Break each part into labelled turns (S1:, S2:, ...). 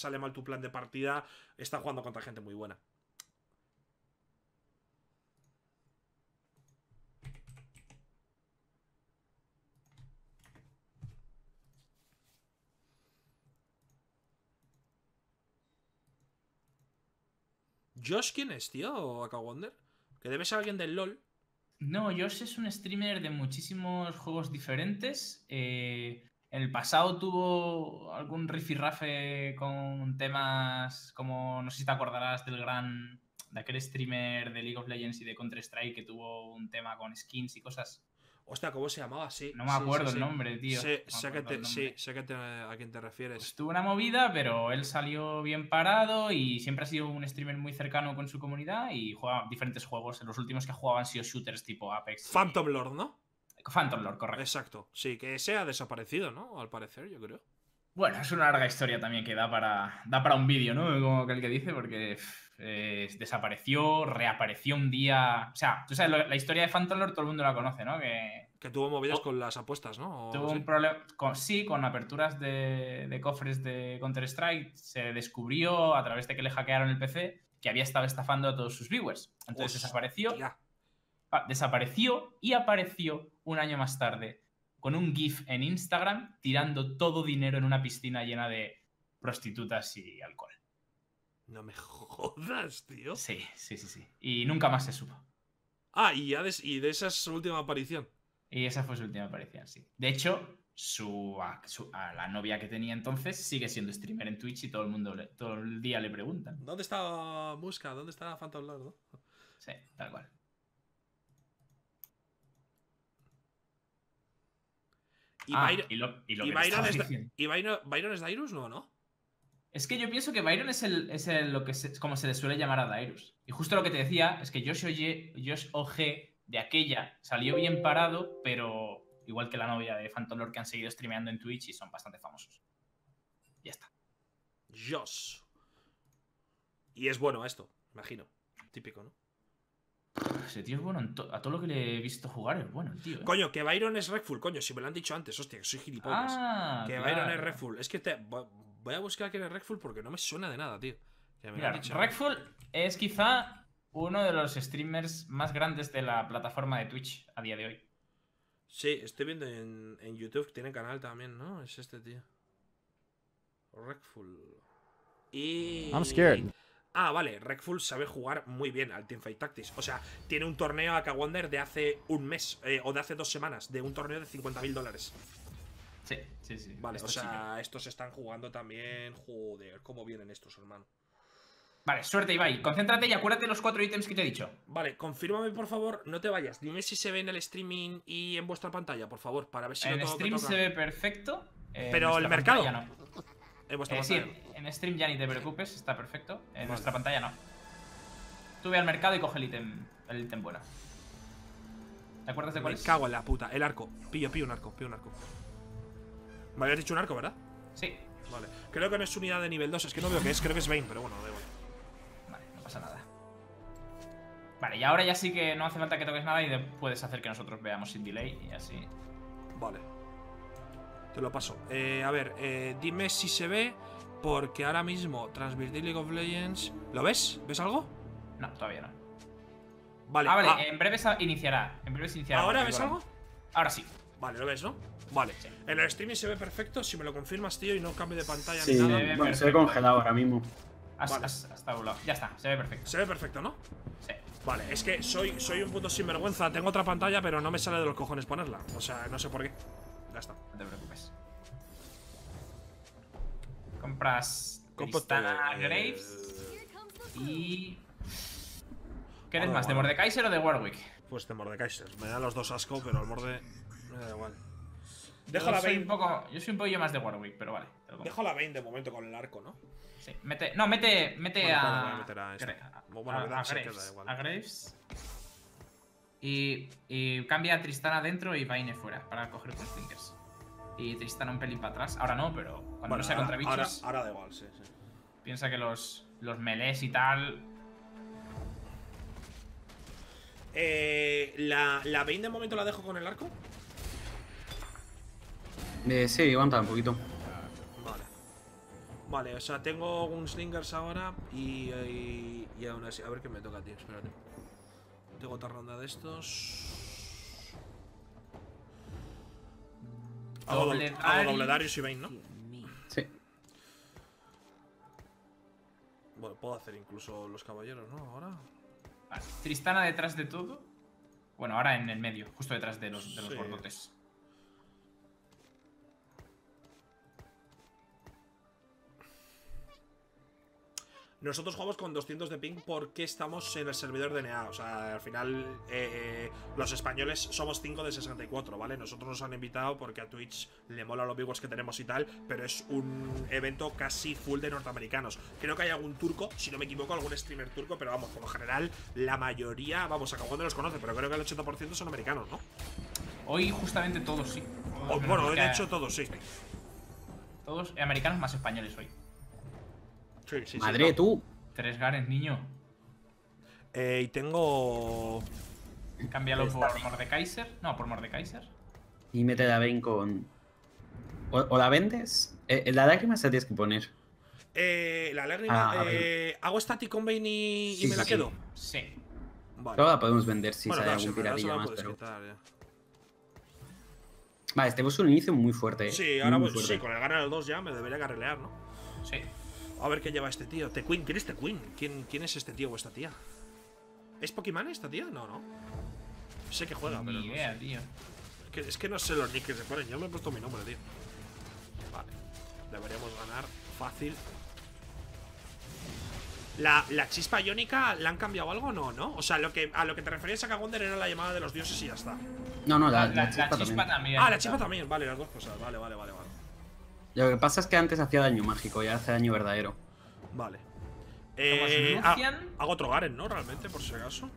S1: sale mal tu plan de partida, está jugando contra gente muy buena. ¿Josh quién es, tío? ¿O Aka Wonder? Que debe ser alguien del LoL.
S2: No, Josh es un streamer de muchísimos juegos diferentes. En el pasado tuvo algún rifirrafe con temas como, no sé si te acordarás de aquel streamer de League of Legends y de Counter-Strike que tuvo un tema con skins y cosas.
S1: Hostia, ¿cómo se llamaba? Sí,
S2: No me
S1: sí, sí,
S2: acuerdo el
S1: sí.
S2: nombre, tío.
S1: Sé,
S2: No me
S1: sé que
S2: acuerdo el
S1: te, sí,
S2: nombre.
S1: sé que a quién te refieres.
S2: Pues tuvo una movida, pero él salió bien parado y siempre ha sido un streamer muy cercano con su comunidad y juega diferentes juegos. Los últimos que ha jugado han sido shooters tipo Apex.
S1: Phantom Lord, ¿no?
S2: Phantom Lord, correcto.
S1: Exacto. Sí, que se ha desaparecido, ¿no? Al parecer, yo creo.
S2: Bueno, es una larga historia también que da para un vídeo, ¿no? Como aquel que dice, porque desapareció, reapareció un día. O sea, tú sabes, la historia de Phantom Lord todo el mundo la conoce, ¿no?
S1: Que tuvo movidas con las apuestas, ¿no?
S2: Tuvo un problema. Con aperturas de cofres de Counter-Strike. Se descubrió a través de que le hackearon el PC que había estado estafando a todos sus viewers. Entonces desapareció y apareció un año más tarde con un GIF en Instagram tirando todo dinero en una piscina llena de prostitutas y alcohol.
S1: No me jodas, tío.
S2: Sí, sí, sí, sí. Y nunca más se supo.
S1: Ah, y de esa es su última aparición.
S2: Y esa fue su última aparición, sí. De hecho, a la novia que tenía entonces sigue siendo streamer en Twitch y todo el mundo todo el día le preguntan.
S1: ¿Dónde está Muska? ¿Dónde está Phantom Lord? ¿No?
S2: Sí, tal cual.
S1: ¿Y, Byron es Dyrus? No.
S2: Es que yo pienso que Byron es como se le suele llamar a Dyrus. Y justo lo que te decía es que Josh OG de aquella salió bien parado, pero igual que la novia de Phantom Lord que han seguido streameando en Twitch y son bastante famosos. Ya está.
S1: Josh. Y es bueno esto, imagino. Típico, ¿no?
S2: Ese tío es bueno a todo lo que le he visto jugar, es bueno el tío, ¿eh?
S1: Coño, que Byron es Redful, coño, si me lo han dicho antes, hostia, que soy gilipollas. Que claro. Byron es Redful. Es que voy a buscar quién es Redful porque no me suena de nada, tío.
S2: Mira, Redful es quizá uno de los streamers más grandes de la plataforma de Twitch a día de hoy.
S1: Sí, estoy viendo en YouTube, tiene canal también, ¿no? Es este tío. Redful. Y...
S3: I'm scared.
S1: Ah, vale, Redful sabe jugar muy bien al Teamfight Tactics. O sea, tiene un torneo Aka Wonder de hace un mes o de hace 2 semanas, de un torneo de $50.000.
S2: Sí, sí, sí.
S1: Vale, o sea, estos están jugando también. Joder, cómo vienen estos, hermano.
S2: Vale, suerte, Ibai. Concéntrate y acuérdate los 4 ítems que te he dicho.
S1: Vale, confírmame, por favor, no te vayas. Dime si se ve en el streaming y en vuestra pantalla, por favor, para ver si
S2: en
S1: lo tengo
S2: stream
S1: que tocar.
S2: se ve perfecto.
S1: Pero el mercado
S2: no.
S1: En vuestra pantalla.
S2: Sí, en stream ya ni te preocupes, está perfecto. En nuestra pantalla no. Tú ve al mercado y coge el ítem bueno. ¿Te acuerdas de cuál es?
S1: Me cago en la puta. El arco. Pillo un arco. Me habías dicho un arco, ¿verdad?
S2: Sí.
S1: Vale. Creo que no es unidad de nivel 2. Es que no veo qué es. Creo que es Vayne, pero bueno, da igual.
S2: Vale, no pasa nada. Vale, y ahora ya sí que no hace falta que toques nada y puedes hacer que nosotros veamos sin delay y así.
S1: Vale. Te lo paso. A ver, dime si se ve. Porque ahora mismo transmitir League of Legends. ¿Lo ves? ¿Ves algo?
S2: No, todavía no.
S1: Vale.
S2: Vale, en breve se iniciará.
S1: ¿Ahora ves algo?
S2: Ahora sí.
S1: Vale, lo ves, ¿no? Vale. Sí. En el streaming se ve perfecto. Si me lo confirmas, tío, y no cambio de pantalla
S4: ni
S1: nada.
S4: Bueno, se ve congelado ahora mismo.
S2: Hasta un lado. Ya está, se ve perfecto.
S1: Se ve perfecto, ¿no?
S2: Sí.
S1: Vale, es que soy un puto sinvergüenza. Tengo otra pantalla, pero no me sale de los cojones ponerla. O sea, no sé por qué. Ya está.
S2: No te preocupes. Compras Tristana Graves y... ¿Qué eres más, de Mordekaiser o de Warwick?
S1: Pues de Mordekaiser. Me da los dos asco, pero el Morde me da igual.
S2: Dejo la Vayne. Yo soy un poquillo más de Warwick, pero vale.
S1: Dejo la Vayne de momento con el arco, ¿no?
S2: Sí, mete bueno, a Graves. Y cambia a Tristana adentro y Vayne fuera para coger tus fingers. Y Tristana un pelín para atrás. Ahora no, pero cuando no sea contra bichos.
S1: Ahora da igual, sí.
S2: Piensa que los melees y tal.
S1: ¿La Vayne de momento la dejo con el arco?
S4: Sí, aguanta un poquito.
S1: Vale. Vale, o sea, tengo un Slingers ahora y aún así. A ver qué me toca, tío. Espérate. Tengo otra ronda de estos. Hago doble Darius y Vayne, ¿no?
S3: Sí.
S1: Bueno, puedo hacer incluso los caballeros, ¿no? Ahora.
S2: Vale. Tristana detrás de todo. Bueno, ahora en el medio, justo detrás de los
S1: Sí.
S2: gordotes.
S1: Nosotros jugamos con 200 de ping porque estamos en el servidor de NA. O sea, al final los españoles somos 5 de 64, ¿vale? Nosotros nos han invitado porque a Twitch le mola los viewers que tenemos y tal, pero es un evento casi full de norteamericanos. Creo que hay algún turco, si no me equivoco, algún streamer turco, pero vamos, por lo general, la mayoría, vamos, a cabo no los conoce, pero creo que el 80% son americanos, ¿no?
S2: Hoy justamente todos, sí.
S1: Bueno, hoy de hecho todos, sí.
S2: Todos americanos más españoles hoy.
S1: Sí,
S3: Madre,
S1: no.
S3: tú.
S2: 3 Garen, niño.
S1: Y tengo...
S2: Cámbialo por Mordekaiser. No, por Mordekaiser.
S3: Y mete la Vayne con... O la vendes. La lágrima se la tienes que poner.
S1: La lágrima...
S3: a ver.
S1: ¿Hago static con Vayne y
S3: Sí,
S1: me la
S3: sí.
S1: quedo?
S2: Sí.
S1: Vale.
S3: Luego la podemos vender si
S1: Bueno,
S3: sale
S1: claro,
S3: algún
S1: si me la das,
S3: piratilla
S1: la
S3: más,
S1: puedes
S3: pero...
S1: quitar, ya.
S3: Vale, tenemos un inicio muy fuerte, ¿eh?
S1: Sí, ahora
S3: muy
S1: pues,
S3: fuerte.
S1: sí, con el ganar el 2 ya me debería carrilear, ¿no?
S2: Sí.
S1: A ver qué lleva este tío. Tequeen, ¿quién es Tequeen? ¿Quién es este tío o esta tía? ¿Es Pokémon esta tía? No. Sé que juega, pero
S2: Ni
S1: no
S2: idea,
S1: sé.
S2: tío.
S1: Es que no sé los nicks que se ponen. Yo me he puesto mi nombre, tío. Vale. Deberíamos ganar fácil. ¿La chispa iónica le han cambiado algo o no, no? O sea, a lo que te referías a Kagonder era la llamada de los dioses y ya está.
S3: No,
S2: La
S3: la
S2: chispa
S3: también.
S2: también.
S1: Ah, la chispa también. Vale, las dos cosas. Vale.
S3: Lo que pasa es que antes hacía daño mágico y ahora hace daño verdadero.
S1: Vale.
S2: Somos Lucian.
S1: Hago otro Garen, ¿no? Realmente, por si acaso.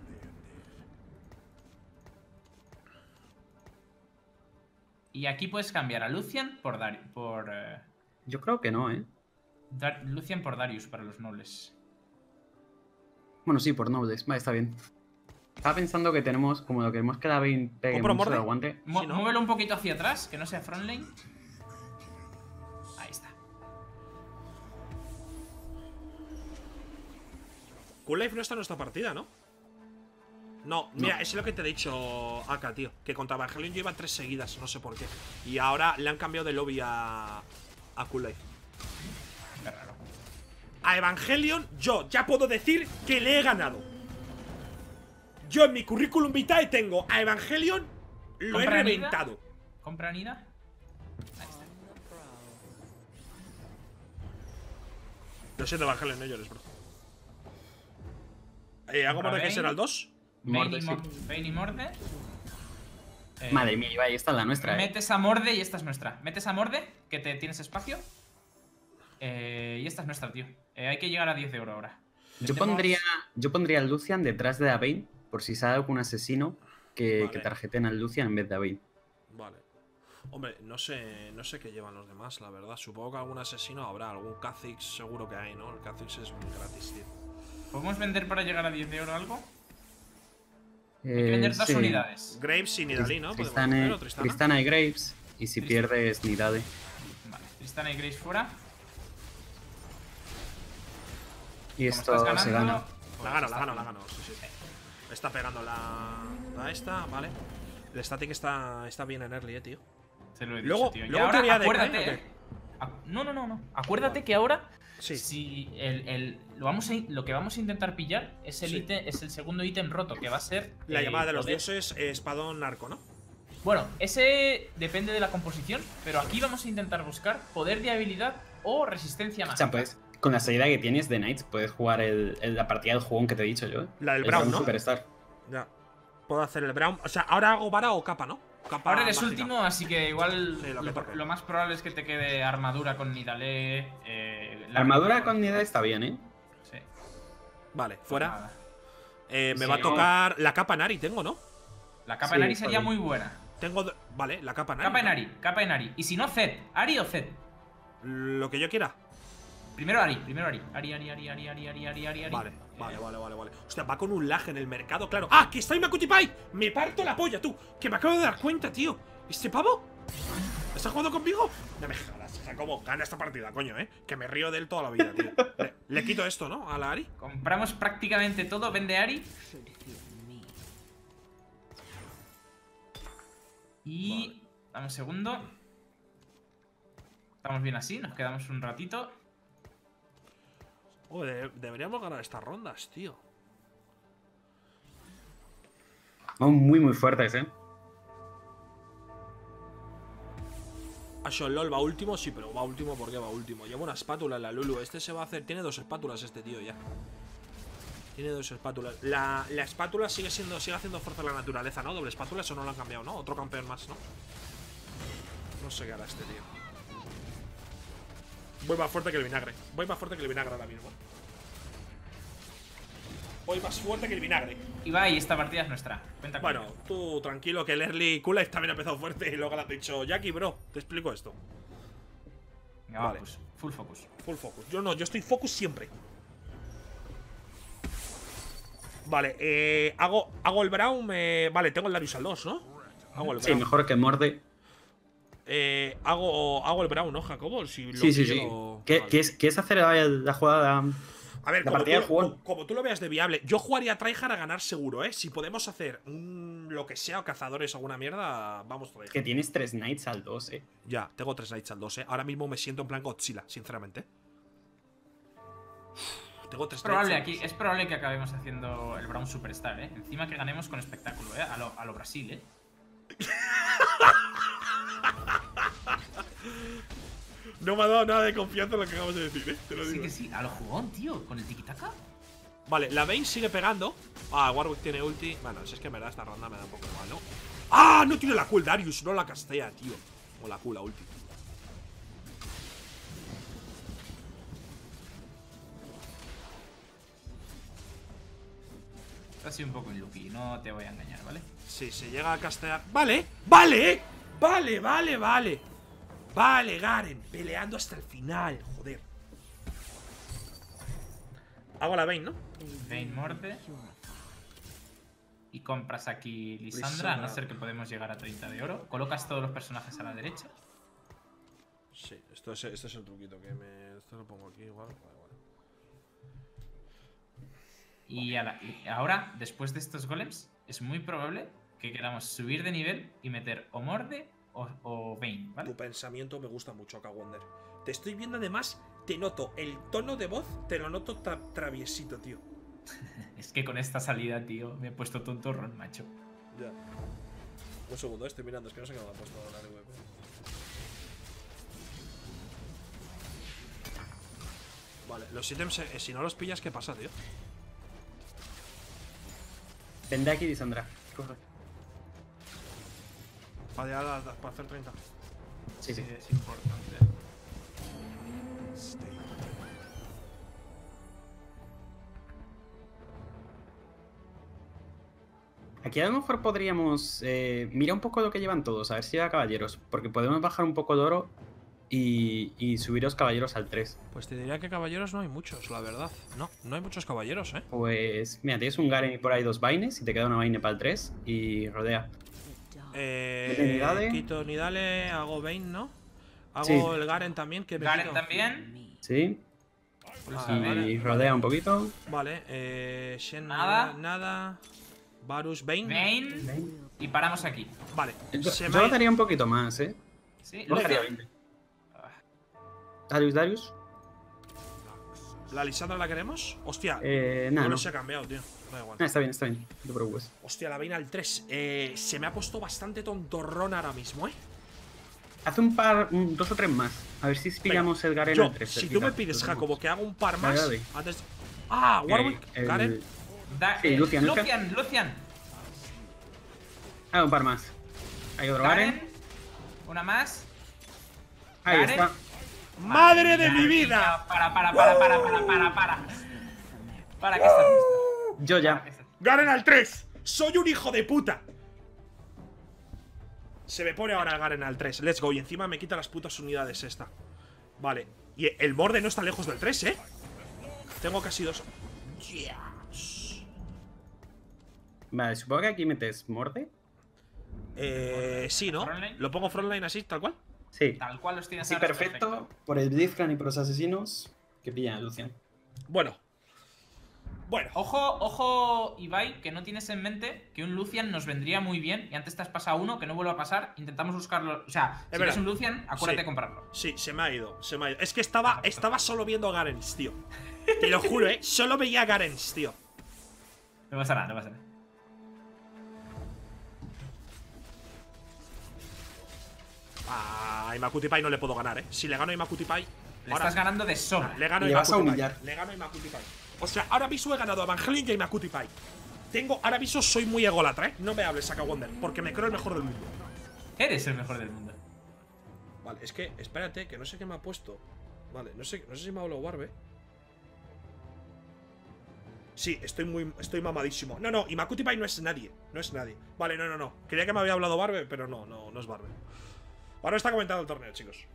S2: Y aquí puedes cambiar a Lucian por
S3: Yo creo que no, ¿eh?
S2: Lucian por Darius para los nobles.
S3: Bueno, sí, por nobles. Vale, está bien. Estaba pensando que tenemos, como lo queremos que la Vayne pegue
S1: ¿Compro
S3: mucho
S1: morde?
S3: de aguante.
S1: Sí, ¿no?
S2: Muévelo un poquito hacia atrás, que no sea front lane. Ahí está.
S1: Cool Life no está en nuestra partida, ¿no? No, mira, es lo que te he dicho acá, tío. Que contra Evangelion yo iba 3 seguidas, no sé por qué. Y ahora le han cambiado de lobby a Cool Life.
S2: Qué raro.
S1: A Evangelion yo ya puedo decir que le he ganado. Yo en mi currículum vitae tengo a Evangelion, lo he
S2: ¿Compra Nida?
S1: reventado.
S2: ¿Compra Nida? Ahí está.
S1: Lo siento, Evangelion, no llores, bro. ¿Hago
S2: Compra
S1: Mordekaiser
S2: Vayne.
S1: al 2?
S3: Morde, sí.
S2: Vayne y Morde.
S3: Madre mía, Ibai, esta es la nuestra, ¿eh?
S2: Metes a Morde y esta es nuestra. Metes a Morde, que te tienes espacio. Y esta es nuestra, tío. Hay que llegar a 10 de oro ahora.
S3: Yo
S2: Metemos-
S3: pondría al Lucian detrás de la Vayne, por si sale algún asesino que
S1: Vale.
S3: tarjeten al Lucian en vez de a Vayne.
S1: Vale. Hombre, no sé qué llevan los demás, la verdad. Supongo que algún asesino habrá, algún Kha'Zix seguro que hay, ¿no? El Kha'Zix es muy gratis, tío.
S2: ¿Podemos vender para llegar a 10 de oro algo? Hay que vender 2
S3: sí.
S2: unidades.
S1: Graves y Nidalee, ¿no? Podemos
S3: Tristana,
S1: hacer, ¿o Tristana?
S3: Tristana y Graves, y si
S2: Tristana.
S3: pierdes Nidade.
S2: Vale, Tristana y Grace fuera.
S3: Y
S2: Como
S3: esto
S2: estás
S3: se
S2: ganando,
S3: gana.
S2: pues
S1: La gano,
S2: está
S1: la
S2: bien.
S1: gano. Sí. Está pegando la esta, vale. El static está bien en early, tío.
S2: Te lo he dicho,
S1: Luego-
S2: tío. Y
S1: luego
S2: ahora
S1: teoría de
S2: acuérdate,
S1: Grey, ¿o qué?
S2: No. Acuérdate
S1: Vale.
S2: que ahora
S1: Sí.
S2: si lo que vamos a intentar pillar es el
S1: Sí.
S2: ítem, es el segundo ítem roto, que va a ser
S1: La llamada de los
S2: poder-
S1: dioses, espadón narco, ¿no?
S2: Bueno, ese depende de la composición, pero aquí vamos a intentar buscar poder de habilidad o resistencia
S3: O
S2: mágica.
S3: sea, pues, con la salida que tienes de Knights, puedes jugar la partida del jugón que te he dicho yo.
S1: La del
S3: El
S1: Brown, ¿no?
S3: Superstar.
S1: Ya. Puedo hacer el Brown. O sea, ahora hago vara o capa, ¿no? Capa
S2: Ahora eres
S1: mágica.
S2: último, así que igual
S1: Sí, lo que toque.
S2: lo más probable es que te quede armadura con Nidalee.
S3: La armadura con Nidade está bien, ¿eh?
S2: Sí.
S1: Vale,
S2: Pues
S1: fuera.
S2: nada.
S1: Me
S3: Sí,
S1: va a
S3: no.
S1: tocar la capa Nari, tengo, ¿no?
S2: La capa
S3: Sí,
S2: Nari
S3: está
S2: sería
S3: bien.
S2: muy buena.
S1: Tengo. Vale, la capa Nari.
S2: Capa de Nari, capa de Nari. Y si no, Zed. Ari o Zed.
S1: Lo que yo quiera.
S2: Primero Ari. Ari.
S1: Vale. Hostia, va con un lag en el mercado, claro. ¡Ah! ¡Que está Imakuti Pai! ¡Me parto la polla, tú! ¡Que me acabo de dar cuenta, tío! ¿Este pavo? ¿Está jugando conmigo? No me jodas, Jacobo, gana esta partida, coño, que me río de él toda la vida, tío. Le quito esto, ¿no? A la Ari.
S2: Compramos prácticamente todo, vende Ari. Y...
S1: Vale.
S2: Dame un segundo. Estamos bien así, nos quedamos un ratito.
S1: Deberíamos ganar estas rondas, tío.
S3: Vamos muy fuertes,
S1: LOL va último, sí, pero va último porque va último. Lleva una espátula en la Lulu. Este se va a hacer. Tiene 2 espátulas este tío ya. Tiene 2 espátulas. La espátula sigue haciendo fuerza a la naturaleza, ¿no? Doble espátula, eso no lo han cambiado, ¿no? Otro campeón más, ¿no? No sé qué hará este tío. Voy más fuerte que el vinagre. Voy más fuerte que el vinagre ahora mismo. Voy más fuerte que el vinagre.
S2: Y va, y esta partida es nuestra. Cuenta con
S1: Bueno,
S2: ello.
S1: tú tranquilo que el early Kool-Aid también ha empezado fuerte y luego le has dicho, Jackie, bro, te explico esto.
S2: Venga,
S1: vale.
S2: Pues, full focus.
S1: Full focus. Yo no, yo estoy focus siempre. Vale, hago el Brown. Vale, tengo el Darius al 2, ¿no? Hago el
S3: Sí,
S1: Brown.
S3: mejor que Morde.
S1: Hago el Brown, ¿no, Jacobo? Si lo
S3: Sí.
S1: quiero-
S3: ¿Qué
S1: Vale.
S3: ¿Quieres hacer la jugada?
S1: A ver,
S3: la
S1: como
S3: partida
S1: tú,
S3: del jugón?
S1: como tú lo veas de viable, yo jugaría tryhard a ganar seguro, ¿eh? Si podemos hacer lo que sea, o cazadores o alguna mierda, vamos tryhard.
S3: Que tienes 3 Knights al 2,
S1: Ya, tengo 3 Knights al 2, ¿eh? Ahora mismo me siento en plan Godzilla, sinceramente. Tengo 3
S2: Es probable que acabemos haciendo el Brown Superstar, ¿eh? Encima que ganemos con espectáculo, ¿eh? A lo Brasil, ¿eh?
S1: No me ha dado nada de confianza en lo que acabas de decir, ¿eh? Te lo
S2: Sí
S1: digo.
S2: que sí, a lo jugón, tío, con el tiki-taka.
S1: Vale, la Vayne sigue pegando. Ah, Warwick tiene ulti. Bueno, si es que me da esta ronda, me da un poco igual, ¿no? ¡Ah! No tiene la Q el Darius, no la castea, tío. O la Q, la ulti.
S2: Está así un poco inlucky, no te voy a engañar, ¿vale?
S1: Sí, se llega a castear. ¡Vale! ¡Vale! ¡Vale! Vale, Garen, peleando hasta el final, joder. Hago la Vayne, ¿no?
S2: Vayne Morde. Y compras aquí Lisandra, a no ser que podemos llegar a 30 de oro. Colocas todos los personajes a la derecha.
S1: Sí, este es el truquito que me... Esto lo pongo aquí igual. Vale.
S2: Y ahora, después de estos golems, es muy probable que queramos subir de nivel y meter o Morde o Vayne, ¿vale?
S1: Tu pensamiento me gusta mucho, Kawonder. Te estoy viendo además, te noto el tono de voz, te lo noto traviesito, tío.
S2: Es que con esta salida, tío, me he puesto tontorrón, macho.
S1: Ya. Un segundo, estoy mirando, es que no sé qué me ha puesto la web. Vale, los ítems, si no los pillas, ¿qué pasa, tío?
S3: Vende aquí, Lisandra. Corre.
S1: Para hacer 30.
S3: Sí.
S2: Es importante.
S3: Aquí a lo mejor podríamos mirar un poco lo que llevan todos, a ver si lleva caballeros. Porque podemos bajar un poco de oro y subir los caballeros al 3.
S1: Pues te diría que caballeros no hay muchos, la verdad. No hay muchos caballeros, ¿eh?
S3: Pues mira, tienes un Garen y por ahí 2 Vaynes y te queda una Vayne para el 3 y rodea.
S2: ¿eh?
S1: Quito Nidale, hago Vayne, ¿no? Hago
S3: Sí.
S1: el Garen también, que me
S2: Garen
S1: quito.
S2: también.
S3: Sí.
S2: Pues
S1: Ah,
S2: a ver.
S3: Y rodea un poquito.
S1: Vale, Shen
S2: Nada.
S1: nada. Varus, Vayne.
S2: Vayne. Y paramos aquí.
S1: Vale,
S3: Yo
S1: se
S3: lo
S1: me ha-
S3: daría un poquito más,
S2: ¿Sí?
S3: Lo dejaría
S2: Lucian.
S3: 20. Darius.
S1: ¿La Lisandra la queremos? Hostia,
S3: Nada,
S1: no
S3: no.
S1: se ha cambiado, tío. Da igual.
S3: Está bien, no te preocupes.
S1: Hostia, la Vayne al 3. Se me ha puesto bastante tontorrón ahora mismo, ¿eh?
S3: Haz un par, 2 o 3 más. A ver si pillamos el Garen
S1: Yo,
S3: al 3.
S1: si tú me pides, Jacobo, que haga un par más
S3: Dale.
S1: antes de... ¡Ah! Warwick, Garen.
S3: Sí, Lucian.
S2: Lucian.
S3: Haga un par más. Hay otro Garen.
S2: Garen. Una más.
S3: Ahí
S2: Garen.
S3: está.
S1: ¡Madre de
S2: Madre
S1: mi
S2: mía,
S1: vida!
S2: Para que estás listo.
S3: Yo ya.
S1: ¡Garen al 3! ¡Soy un hijo de puta! Se me pone ahora el Garen al 3. Let's go. Y encima me quita las putas unidades esta. Vale. Y el borde no está lejos del 3, ¿eh? Tengo casi 2. Yes.
S3: Vale, supongo que aquí metes Morde.
S1: Sí, ¿no?
S2: Frontline.
S1: ¿Lo pongo frontline así, tal cual?
S3: Sí.
S2: Tal cual los tienes
S3: Sí,
S2: ahora es
S3: perfecto. Por el Blitzcrank y por los asesinos que pillan a Lucian.
S1: Bueno. Bueno.
S2: Ojo, Ibai, que no tienes en mente que un Lucian nos vendría muy bien y antes te has pasado uno, que no vuelva a pasar, intentamos buscarlo. O sea, si quieres un Lucian, acuérdate de comprarlo.
S1: Sí, se me ha ido. Es que estaba solo viendo a Garens, tío. Te lo juro, solo veía a Garens, tío.
S2: No pasa nada, no pasa nada.
S1: A Imakuti Pai no le puedo ganar, Si le gano a Imakuti Pai.
S2: Le estás ganando de sobra.
S1: Le gano a
S3: Le vas a
S1: Imakuti
S3: humillar.
S1: Pai. Le gano a Imakuti Pai. O sea, ahora mismo he ganado a Evangelion y a Imakuti Pai. Ahora mismo soy muy ególatra, No me hables, Saka Wonder, porque me creo el mejor del mundo.
S2: Eres el mejor del mundo.
S1: Vale, es que, espérate, que no sé qué me ha puesto. Vale, no sé si me ha hablado Barbe. Sí, estoy mamadísimo. No, Imakuti Pai no es nadie. No es nadie. Vale, no. Creía que me había hablado Barbe, pero no es Barbe. Ahora está comentando el torneo, chicos.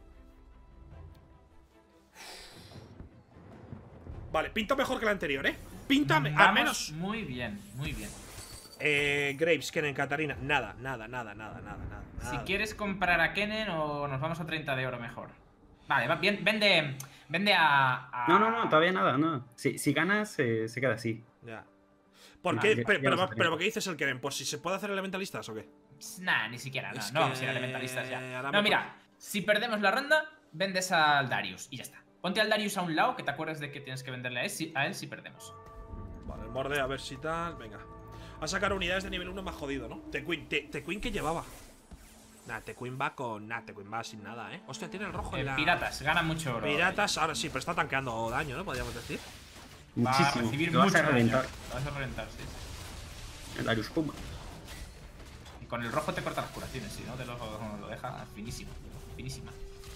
S1: Vale, pinta mejor que la anterior, Pinta, al menos.
S2: Muy bien, muy bien.
S1: Graves, Kennen, Katarina. Nada.
S2: Si quieres comprar a Kennen o nos vamos a 30 de oro mejor. Vale, bien, vende a...
S3: No, todavía nada, no. Si ganas, se queda así.
S1: Ya. ¿Por qué? Pero
S3: lo
S1: ¿por qué dices el Kennen? ¿Por si se puede hacer elementalistas o qué?
S2: Nah, ni siquiera,
S1: Es
S2: no
S1: que
S2: vamos a ir a elementalistas ya.
S1: ahora
S2: No,
S1: me
S2: mira, si perdemos la ronda, vendes al Darius y ya está. Ponte al Darius a un lado, que te acuerdes de que tienes que venderle a él si perdemos.
S1: Vale, el morde, a ver si tal. Venga. A sacar unidades de nivel 1 más jodido, ¿no? Tequin que llevaba. Nah, Tequin va con. Nah, Tequin va sin nada, Hostia, tiene el rojo en la.
S2: Piratas, gana mucho oro.
S1: Piratas, ahora sí, pero está tanqueando daño, ¿no? Podríamos decir.
S2: Va a
S3: Muchísimo.
S2: recibir
S3: Lo vas
S2: mucho
S3: a reventar.
S2: daño. Lo vas a reventar, sí.
S3: El Darius Puma.
S2: Y con el rojo te corta las curaciones, si no te lo deja finísimo. Finísima.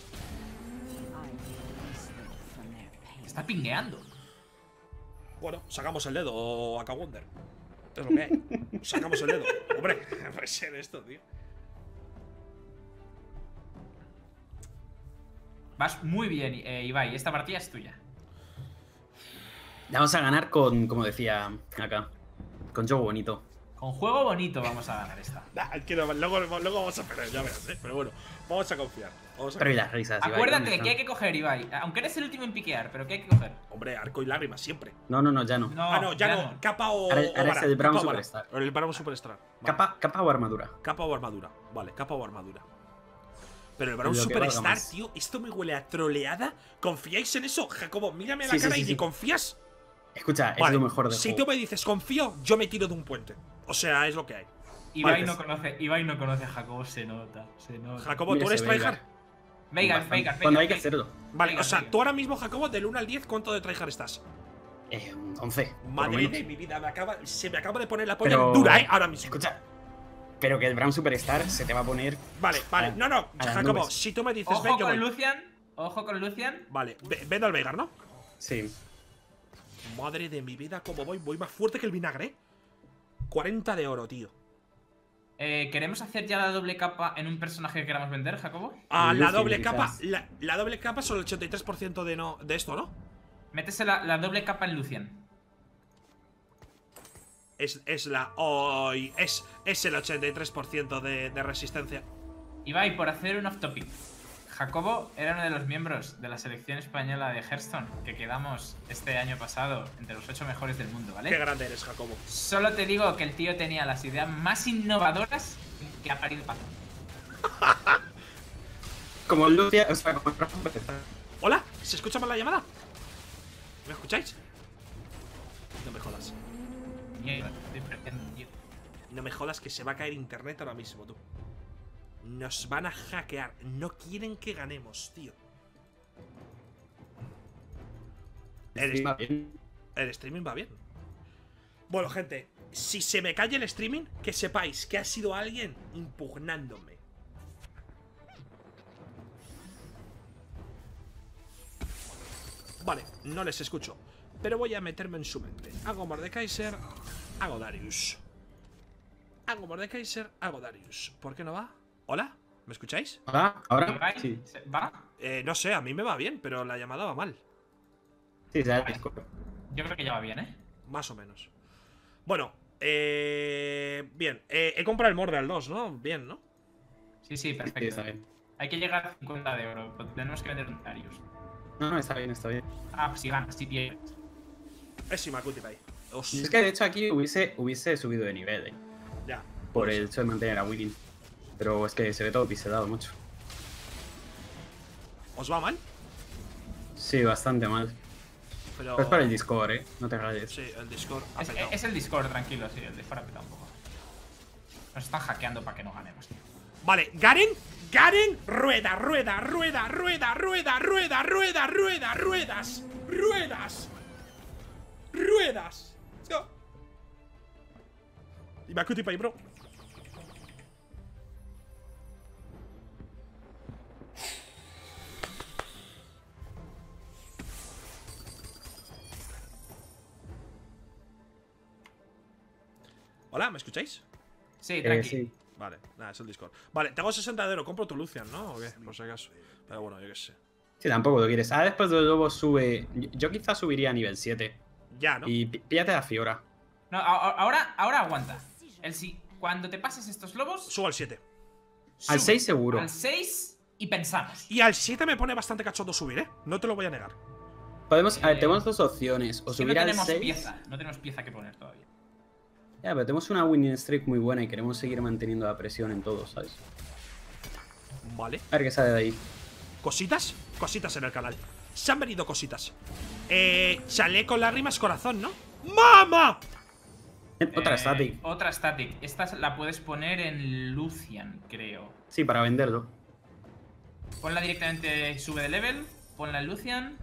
S2: Está pingueando.
S1: Bueno, sacamos el dedo, Aka Wonder. Es lo que hay. Sacamos el dedo. Hombre, no puede ser esto, tío.
S2: Vas muy bien, Ibai. Esta partida es tuya.
S3: Vamos a ganar con, como decía acá, con juego bonito.
S2: Con juego bonito vamos a ganar esta.
S1: Nah, es que luego vamos a perder, ya verás, Pero bueno, vamos a confiar.
S3: Pero y las risas, Ibai,
S2: Acuérdate
S3: ¿dónde
S2: que hay
S3: están?
S2: que coger, Ibai. Aunque eres el último en piquear, pero que hay que coger.
S1: Hombre, arco y lágrimas siempre.
S3: No, ya no.
S2: No,
S1: Ya no. Capa o.
S3: Ahora
S1: o vara.
S3: es el Brown
S1: Capa o vara.
S3: Superstar.
S1: El Brown Superstar. Vale.
S3: Capa o armadura.
S1: Capa o armadura. Vale, capa o armadura. Pero el Brown
S3: Lo que valga
S1: Superstar,
S3: más.
S1: tío, esto me huele a troleada. ¿Confiáis en eso? Jacobo, mírame a la
S3: Sí,
S1: cara
S3: sí,
S1: y
S3: sí.
S1: ni confías.
S3: Escucha,
S1: Vale,
S3: es lo mejor del
S1: si
S3: juego.
S1: tú me dices confío, yo me tiro de un puente. O sea, es lo que hay.
S2: Ibai
S3: Vale,
S2: no conoce a Jacobo, se nota.
S1: Jacobo,
S3: Mira
S1: ¿tú eres
S3: ese
S1: tryhard?
S2: Veigar.
S3: Cuando hay que hacerlo.
S1: Vale,
S2: Veigar,
S1: o sea,
S2: Veigar.
S1: tú ahora mismo, Jacobo, del 1 al 10, ¿cuánto de tryhard estás?
S3: 11. por lo
S1: Madre
S3: menos.
S1: de mi vida, se me acaba de poner la polla
S3: Pero-
S1: dura, ahora mismo.
S3: Escucha, pero que el Brown Superstar se te va a poner.
S1: Vale,
S3: a-
S1: no,
S3: a las
S1: Jacobo,
S3: nubes.
S1: si tú me dices,
S2: Ojo
S1: ven, yo
S2: con
S1: voy.
S2: Lucian. Ojo con Lucian.
S1: Vale, vendo al Veigar, ¿no?
S3: Sí.
S1: Madre de mi vida, ¿cómo voy más fuerte que el vinagre? 40 de oro, tío.
S2: ¿Queremos hacer ya la doble capa en un personaje que queramos vender, Jacobo?
S1: Ah, la
S3: Lucian,
S1: doble
S3: quizás.
S1: capa. La doble capa son el 83% de esto, ¿no?
S2: Métese la doble capa en Lucian.
S1: Es el 83% de resistencia.
S2: Ibai, por hacer un off topic. Jacobo era uno de los miembros de la selección española de Hearthstone que quedamos este año pasado entre los 8 mejores del mundo,
S1: Qué
S2: ¿vale?
S1: grande eres, Jacobo.
S2: Solo te digo que el tío tenía las ideas más innovadoras que ha parido Pato.
S3: Como Lucia, o sea, como el Brown Superstar.
S1: ¿Hola? ¿Se escucha mal la llamada? ¿Me escucháis? No me jodas.
S2: Mierda, estoy perdiendo, tío.
S1: No me jodas que se va a caer internet ahora mismo, tú. Nos van a hackear. No quieren que ganemos, tío.
S3: Sí, va bien.
S1: El streaming va bien. Bueno, gente, si se me cae el streaming, que sepáis que ha sido alguien impugnándome. Vale, no les escucho. Pero voy a meterme en su mente. Hago Mordekaiser, hago Darius. Hago Mordekaiser, hago Darius. ¿Por qué no va? ¿Hola? ¿Me escucháis?
S3: ¿Hola? ¿Ahora?
S2: Ibai,
S3: Sí.
S2: ¿va?
S1: No sé, a mí me va bien, pero la llamada va mal.
S3: Sí, ya
S2: Vale. Yo creo que ya va bien, ¿eh?
S1: Más o menos. Bueno, bien. He comprado el Morde al 2, ¿no? Bien, ¿no?
S2: Sí, sí,
S3: Sí,
S2: perfecto.
S3: está bien.
S2: Hay que llegar a 50 de oro. Tenemos que vender unitarios.
S3: No, está bien, está bien.
S2: Ah, pues si ganas, si pierdes.
S1: Es Imakuti Pai.
S3: Es que de hecho aquí hubiese subido de nivel,
S1: Ya.
S3: por el hecho de mantener a Willing. Pero es que se ve todo pixelado mucho.
S1: ¿Os va mal?
S3: Sí, bastante mal.
S1: Pero...
S3: Pero es para el Discord, no te rayes.
S1: Sí, el Discord ha petado.
S2: Es el Discord, tranquilo, sí, el Discord ha petado un poco. Nos están hackeando para que no ganemos, tío.
S1: Vale, Garen, rueda, rueda, rueda, rueda, rueda, rueda, rueda, rueda, ruedas, ruedas, ruedas. No. Imakuti Pai, bro. Hola, ¿me escucháis?
S2: Sí, tranqui.
S3: Sí.
S1: Vale, nada, es el Discord. Vale, tengo 60 de oro, compro tu Lucian, ¿no? ¿O qué? Por si acaso. Pero bueno, yo qué sé.
S3: Sí, tampoco lo quieres. Ah, después del lobo sube. Yo quizás subiría a nivel 7.
S1: Ya, ¿no?
S3: Y píllate a Fiora.
S2: No, ahora aguanta. Cuando te pases estos lobos,
S1: Subo al 7.
S3: Al
S2: sube
S3: 6 seguro.
S2: Al 6 y pensamos.
S1: Y al 7 me pone bastante cachondo subir, ¿eh? No te lo voy a negar.
S3: Podemos, a ver, tenemos dos opciones. O
S2: Es que
S3: subir
S2: no
S3: al
S2: tenemos
S3: 6.
S2: pieza. No tenemos pieza que poner todavía.
S3: Ya, pero tenemos una winning streak muy buena y queremos seguir manteniendo la presión en todo, ¿sabes?
S1: Vale.
S3: A ver qué sale de ahí.
S1: ¿Cositas? Cositas en el canal. Se han venido cositas. Chaleco, lágrimas, corazón, ¿no? ¡Mama!
S3: Otra static.
S2: Otra static. Esta la puedes poner en Lucian, creo.
S3: Sí, para venderlo.
S2: Ponla directamente, sube de level. Ponla en Lucian.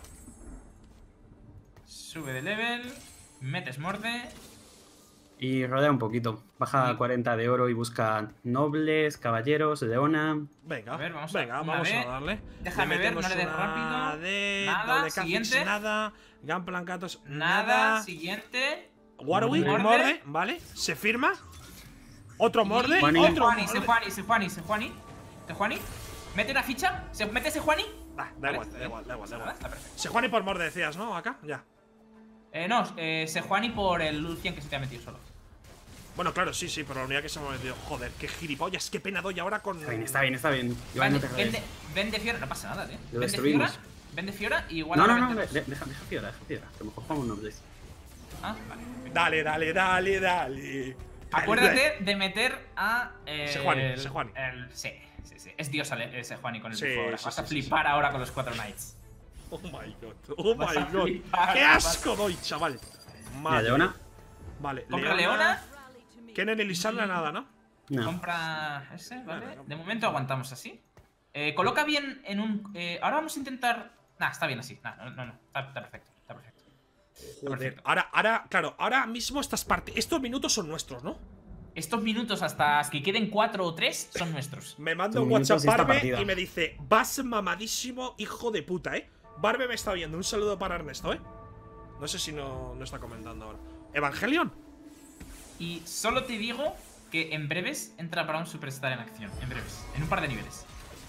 S2: Sube de level. Metes morde.
S3: Y rodea un poquito. Baja a 40 de oro y busca nobles, caballeros, leona.
S1: Venga,
S2: A ver, vamos
S1: vamos a darle.
S2: Déjame ver, no le des rápido. Nada,
S1: doble
S2: siguiente.
S1: nada. Gunplan Catos,
S2: Nada. Siguiente.
S1: Warwick,
S2: Morde.
S1: morde, ¿vale? Se firma. Otro morde,
S3: Juani.
S1: otro
S2: Sejuani,
S1: morde.
S2: Sejuani. Mete una ficha. Mete Sejuani.
S1: Da
S2: Vale,
S1: igual, da igual, da igual.
S2: Está perfecto.
S1: Sejuani por morde decías, ¿no? Acá, ya.
S2: No, Sejuani por el Lucian que se te ha metido solo.
S1: Bueno, claro, sí, pero la unidad que se me ha metido. Joder, qué gilipollas, qué pena doy ahora con.
S3: Está bien, está bien, está bien. Igual no te rayes.
S2: Vende Fiora, no pasa nada, tío.
S3: Lo
S2: Vende
S3: destruimos.
S2: Fiora, vende Fiora y igual.
S3: No,
S2: ahora
S3: no,
S2: vendemos.
S3: deja Fiora, deja Fiora. Que mejor jugamos nobles.
S2: Ah, vale.
S1: Dale, dale, dale, dale.
S2: Acuérdate de meter a.
S1: Sejuani.
S2: Sí. Es Dios Sejuani con el
S1: Sí,
S2: buffo ahora.
S1: sí,
S2: Vas a
S1: sí,
S2: flipar ahora con los 4 Knights.
S1: Oh my god, oh
S2: Vas
S1: my
S2: a
S1: god.
S2: flipar,
S1: ¡Qué asco doy, chaval!
S3: Mira,
S1: Madre.
S3: leona.
S1: Vale,
S2: Compra Leona.
S1: Kennen Elisandra, nada, ¿no?
S3: No.
S2: Compra ese, ¿vale?
S1: No.
S2: De momento aguantamos así. Coloca bien en un. Ahora vamos a intentar. Nah, está bien así. Nah, no. Está perfecto. Está perfecto.
S1: Joder.
S2: Perfecto.
S1: Ahora, claro, ahora mismo estos minutos son nuestros, ¿no?
S2: Estos minutos hasta que queden 4 o 3 son nuestros.
S1: Me manda
S3: Tus
S1: un
S3: minutos
S1: WhatsApp
S3: y esta
S1: Barbe
S3: partida.
S1: y me dice: vas mamadísimo, hijo de puta, ¿eh? Barbe me está viendo. Un saludo para Ernesto, ¿eh? No sé si no está comentando ahora. ¿Evangelion?
S2: Y solo te digo que en breves entra Brown Superstar en acción. En breves. En un par de niveles.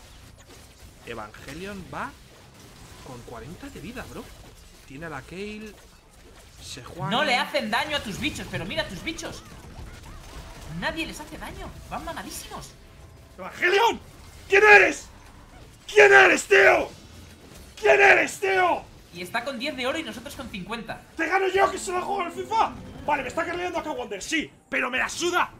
S1: Evangelion va con 40 de vida, bro. Tiene a la Kayle. Se juega.
S2: No le hacen daño a tus bichos, pero mira tus bichos. Nadie les hace daño. Van mamadísimos.
S1: ¡Evangelion! ¿Quién eres? ¿Quién eres, tío? ¿Quién eres, tío?
S2: Y está con 10 de oro y nosotros con 50.
S1: ¡Te gano yo que se la juego al FIFA! Vale, me está cargando acá Wonder, sí, pero me la suda.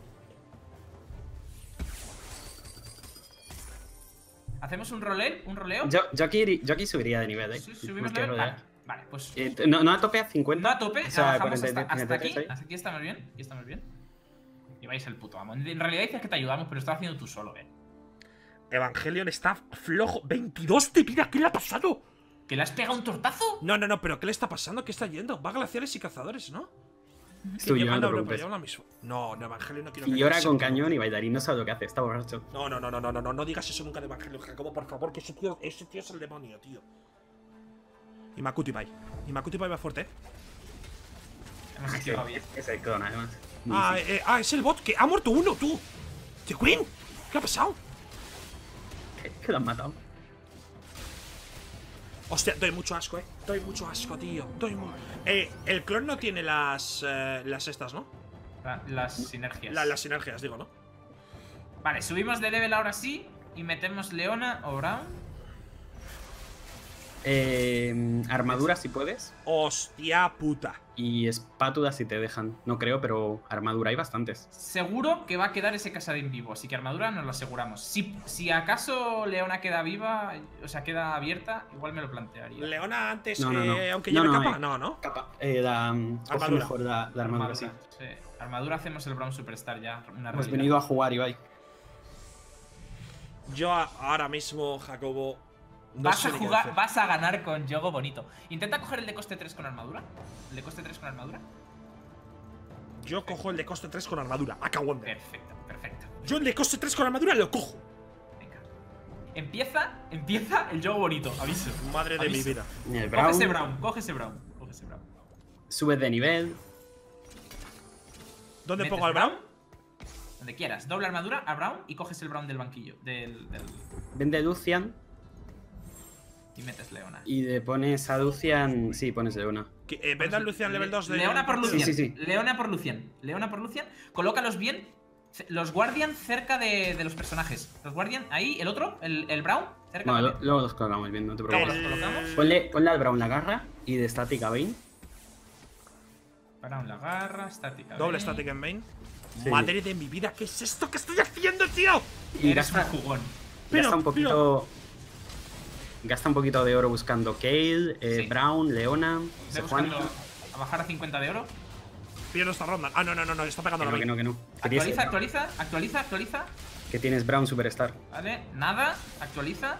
S2: ¿Hacemos un roleo?
S3: Yo aquí subiría de nivel,
S2: Subimos
S3: Más que
S2: level.
S3: rodear.
S2: Vale, pues.
S3: No a tope a 50.
S2: No a tope,
S3: O sea,
S2: bajamos
S3: 40,
S2: hasta aquí.
S3: 33 ahí.
S2: Hasta aquí estamos bien. Aquí estamos bien. Y vais el puto amo. En realidad dices que te ayudamos, pero estás haciendo tú solo,
S1: Evangelion está flojo. 22 de vida, ¿qué le ha pasado?
S2: ¿Que le has pegado un tortazo?
S1: No, pero ¿qué le está pasando? ¿Qué está yendo? Va a glaciares y cazadores, ¿no?
S3: Es tuyo, no te
S1: pero
S3: preocupes.
S1: yo ahora mismo. No, Evangelion no quiero que
S3: Fiora
S1: caiga
S3: con
S1: ese tío.
S3: cañón y bailarín no sabe lo que hace, está borracho.
S1: No digas eso nunca de Evangelion, Jacobo, por favor, que ese tío es el demonio, tío. Imakuti Pai va fuerte,
S2: Hemos activado bien.
S3: Es el clon, además.
S1: Es el bot que ha muerto uno, tú. ¿The Queen? ¿Qué ha pasado?
S3: Que lo han matado.
S1: Hostia, doy mucho asco, doy mucho asco, tío. El clon no tiene las estas, ¿no?
S2: Las sinergias.
S1: Las sinergias, digo, ¿no?
S2: Vale, subimos de level ahora sí. y metemos Leona o Brown.
S3: Armadura si puedes.
S1: Hostia puta.
S3: Y espátula si te dejan. No creo, pero armadura hay bastantes.
S2: Seguro que va a quedar ese Casadín vivo, así que armadura nos lo aseguramos. Si acaso Leona queda viva, o sea, queda abierta, igual me lo plantearía.
S1: Leona antes,
S3: No.
S1: aunque lleve capa,
S3: hay
S1: no.
S3: Capa. Coge
S1: Armadura.
S3: mejor la armadura, sí.
S2: Sí. Armadura hacemos el Brown Superstar ya. Una
S3: Hemos
S2: realidad.
S3: venido a jugar, Ibai.
S1: Yo ahora mismo, Jacobo. No
S2: Vas
S1: sé
S2: a
S1: ni qué
S2: jugar,
S1: hacer.
S2: vas a ganar con Yogo bonito. Intenta coger el de coste 3 con armadura. ¿El de coste 3 con armadura?
S1: Yo cojo el de coste 3 con armadura. Acabón.
S2: Perfecto, perfecto.
S1: Yo el de coste 3 con armadura lo cojo.
S2: Venga. Empieza el Yogo bonito, aviso.
S1: Madre de mi
S2: Aviso.
S1: vida.
S3: El
S2: Coge ese
S3: Brown.
S2: Brown, coge ese Brown, coge ese Brown.
S3: Subes de nivel.
S1: ¿Dónde
S2: Metes
S1: pongo al Brown?
S2: Donde quieras. Doble armadura a Brown y coges el Brown del banquillo.
S3: Vende Lucian.
S2: Y metes Leona.
S3: Y le pones a Lucian. Sí, pones Leona.
S1: Vende al Lucian level 2 de.
S2: Leona por Lucian.
S3: Sí.
S2: Leona por Lucian. Colócalos bien. Los Guardian cerca de los personajes. Los Guardian ahí. El otro, el Brown. Cerca
S3: Bueno,
S2: también.
S3: luego los colocamos bien, no te
S2: Luego
S3: preocupes.
S2: los colocamos.
S3: Ponle al Brown la garra y de estática a Bane.
S2: Brown la garra, estática.
S1: Doble
S2: bien.
S1: static en main.
S3: Sí.
S1: Madre de mi vida, ¿qué es esto que estoy haciendo, tío?
S3: Y
S2: Eres un
S3: gasta,
S2: jugón.
S3: gasta un poquito. Gasta un poquito de oro buscando Kale,
S2: Sí.
S3: Brown, Leona,
S2: Ve
S3: Sejuani.
S2: buscando a bajar a 50 de oro.
S1: Pierdo esta ronda. Ah, no, está pegando la
S3: Que
S1: main.
S3: no. Que tienes-
S2: Actualiza.
S3: Que tienes Brown Superstar.
S2: Vale, nada, actualiza.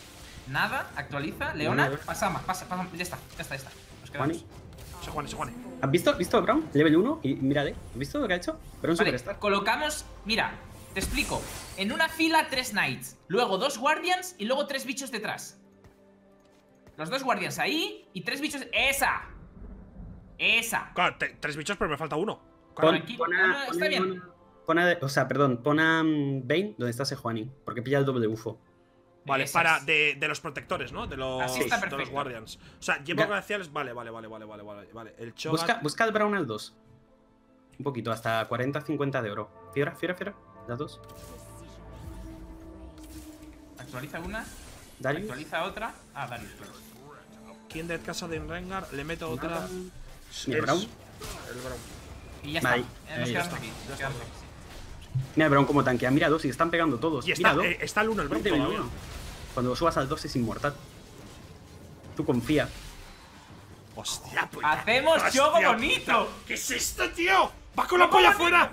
S2: Leona,
S3: Bueno,
S2: pasa. Ya está. Nos quedamos.
S3: Juani.
S1: Se juane.
S3: ¿Has visto a Brown? Level 1 y mírale. ¿Has visto lo que ha hecho? Brown
S2: Vale,
S3: Superstar.
S2: colocamos, mira, te explico. En una fila 3 Knights, luego 2 Guardians y luego 3 bichos detrás. Los 2 Guardians ahí y 3 bichos. ¡Esa!
S1: Claro, 3 bichos, pero me falta uno.
S3: Pon,
S2: tranquilo,
S3: pon
S2: no,
S3: a,
S2: está
S3: pon-
S2: bien.
S3: pon a- o sea, perdón, pon a Bane donde está Sejuani, porque pilla el doble bufo.
S1: Vale,
S2: Esas.
S1: para de los protectores, ¿no? De los,
S2: Así está
S1: de los
S2: perfecto.
S1: Guardians. O sea, llevo
S3: Ya.
S1: glaciales. Vale. El Cho'Gath.
S3: Busca al Brown al 2. Un poquito, hasta 40-50 de oro. Fiera, las dos.
S2: Actualiza una,
S3: Darius.
S2: actualiza otra. Ah, Darius, claro.
S1: Kindred Casa de Rengar. Le meto otra.
S3: Nada.
S1: Es-
S3: ¿Y el Brown?
S1: El Brown.
S2: Y ya está.
S3: Ahí,
S2: Nos
S3: ahí
S2: quedamos
S3: está.
S2: aquí. Nos quedamos aquí.
S3: Mira el Brown como tanquea. Mira dos y están pegando todos.
S1: Y está,
S3: Mira dos.
S1: está el 1, el Brown
S3: Ponte
S1: todavía.
S3: uno. Cuando subas al 2 es inmortal. Tú confía.
S1: Hostia puta.
S2: ¡Hacemos
S1: Hostia
S2: juego
S1: puta.
S2: bonito!
S1: ¿Qué es esto, tío? ¡Va con la polla afuera!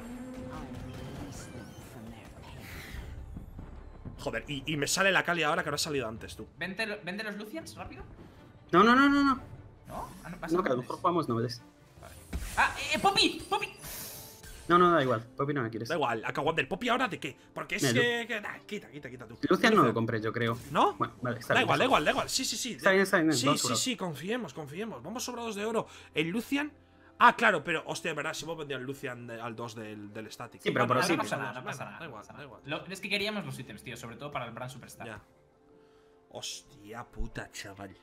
S1: Joder, y me sale la Cali ahora que no ha salido antes, tú.
S2: Vende los Lucians rápido.
S3: No.
S2: ¿No? Ah, no pasa
S3: No, que a lo
S2: nada.
S3: mejor jugamos nobles.
S2: ¡Ah! ¡Poppy!
S3: No, da igual. Poppy no la quieres.
S1: Da igual, acabo del Poppy ahora de qué. Porque es
S3: Mira,
S1: quita tú.
S3: Lucian no lo compré, yo creo.
S1: ¿No?
S3: Bueno, vale, está
S1: Da
S3: bien.
S1: igual. Sí.
S3: Está bien.
S1: Sí,
S3: vamos sobrados.
S1: sí, confiemos. Vamos sobrados de oro. El Lucian. Ah, claro, pero hostia, de verdad, si hemos vendido el Lucian al 2 del Static.
S3: Sí, pero por
S2: No
S3: así.
S2: pasa nada, no pasa
S1: Da
S2: nada.
S1: igual.
S2: Es que queríamos los ítems, tío, sobre todo para el Brand Superstar.
S1: Ya. Hostia puta, chaval.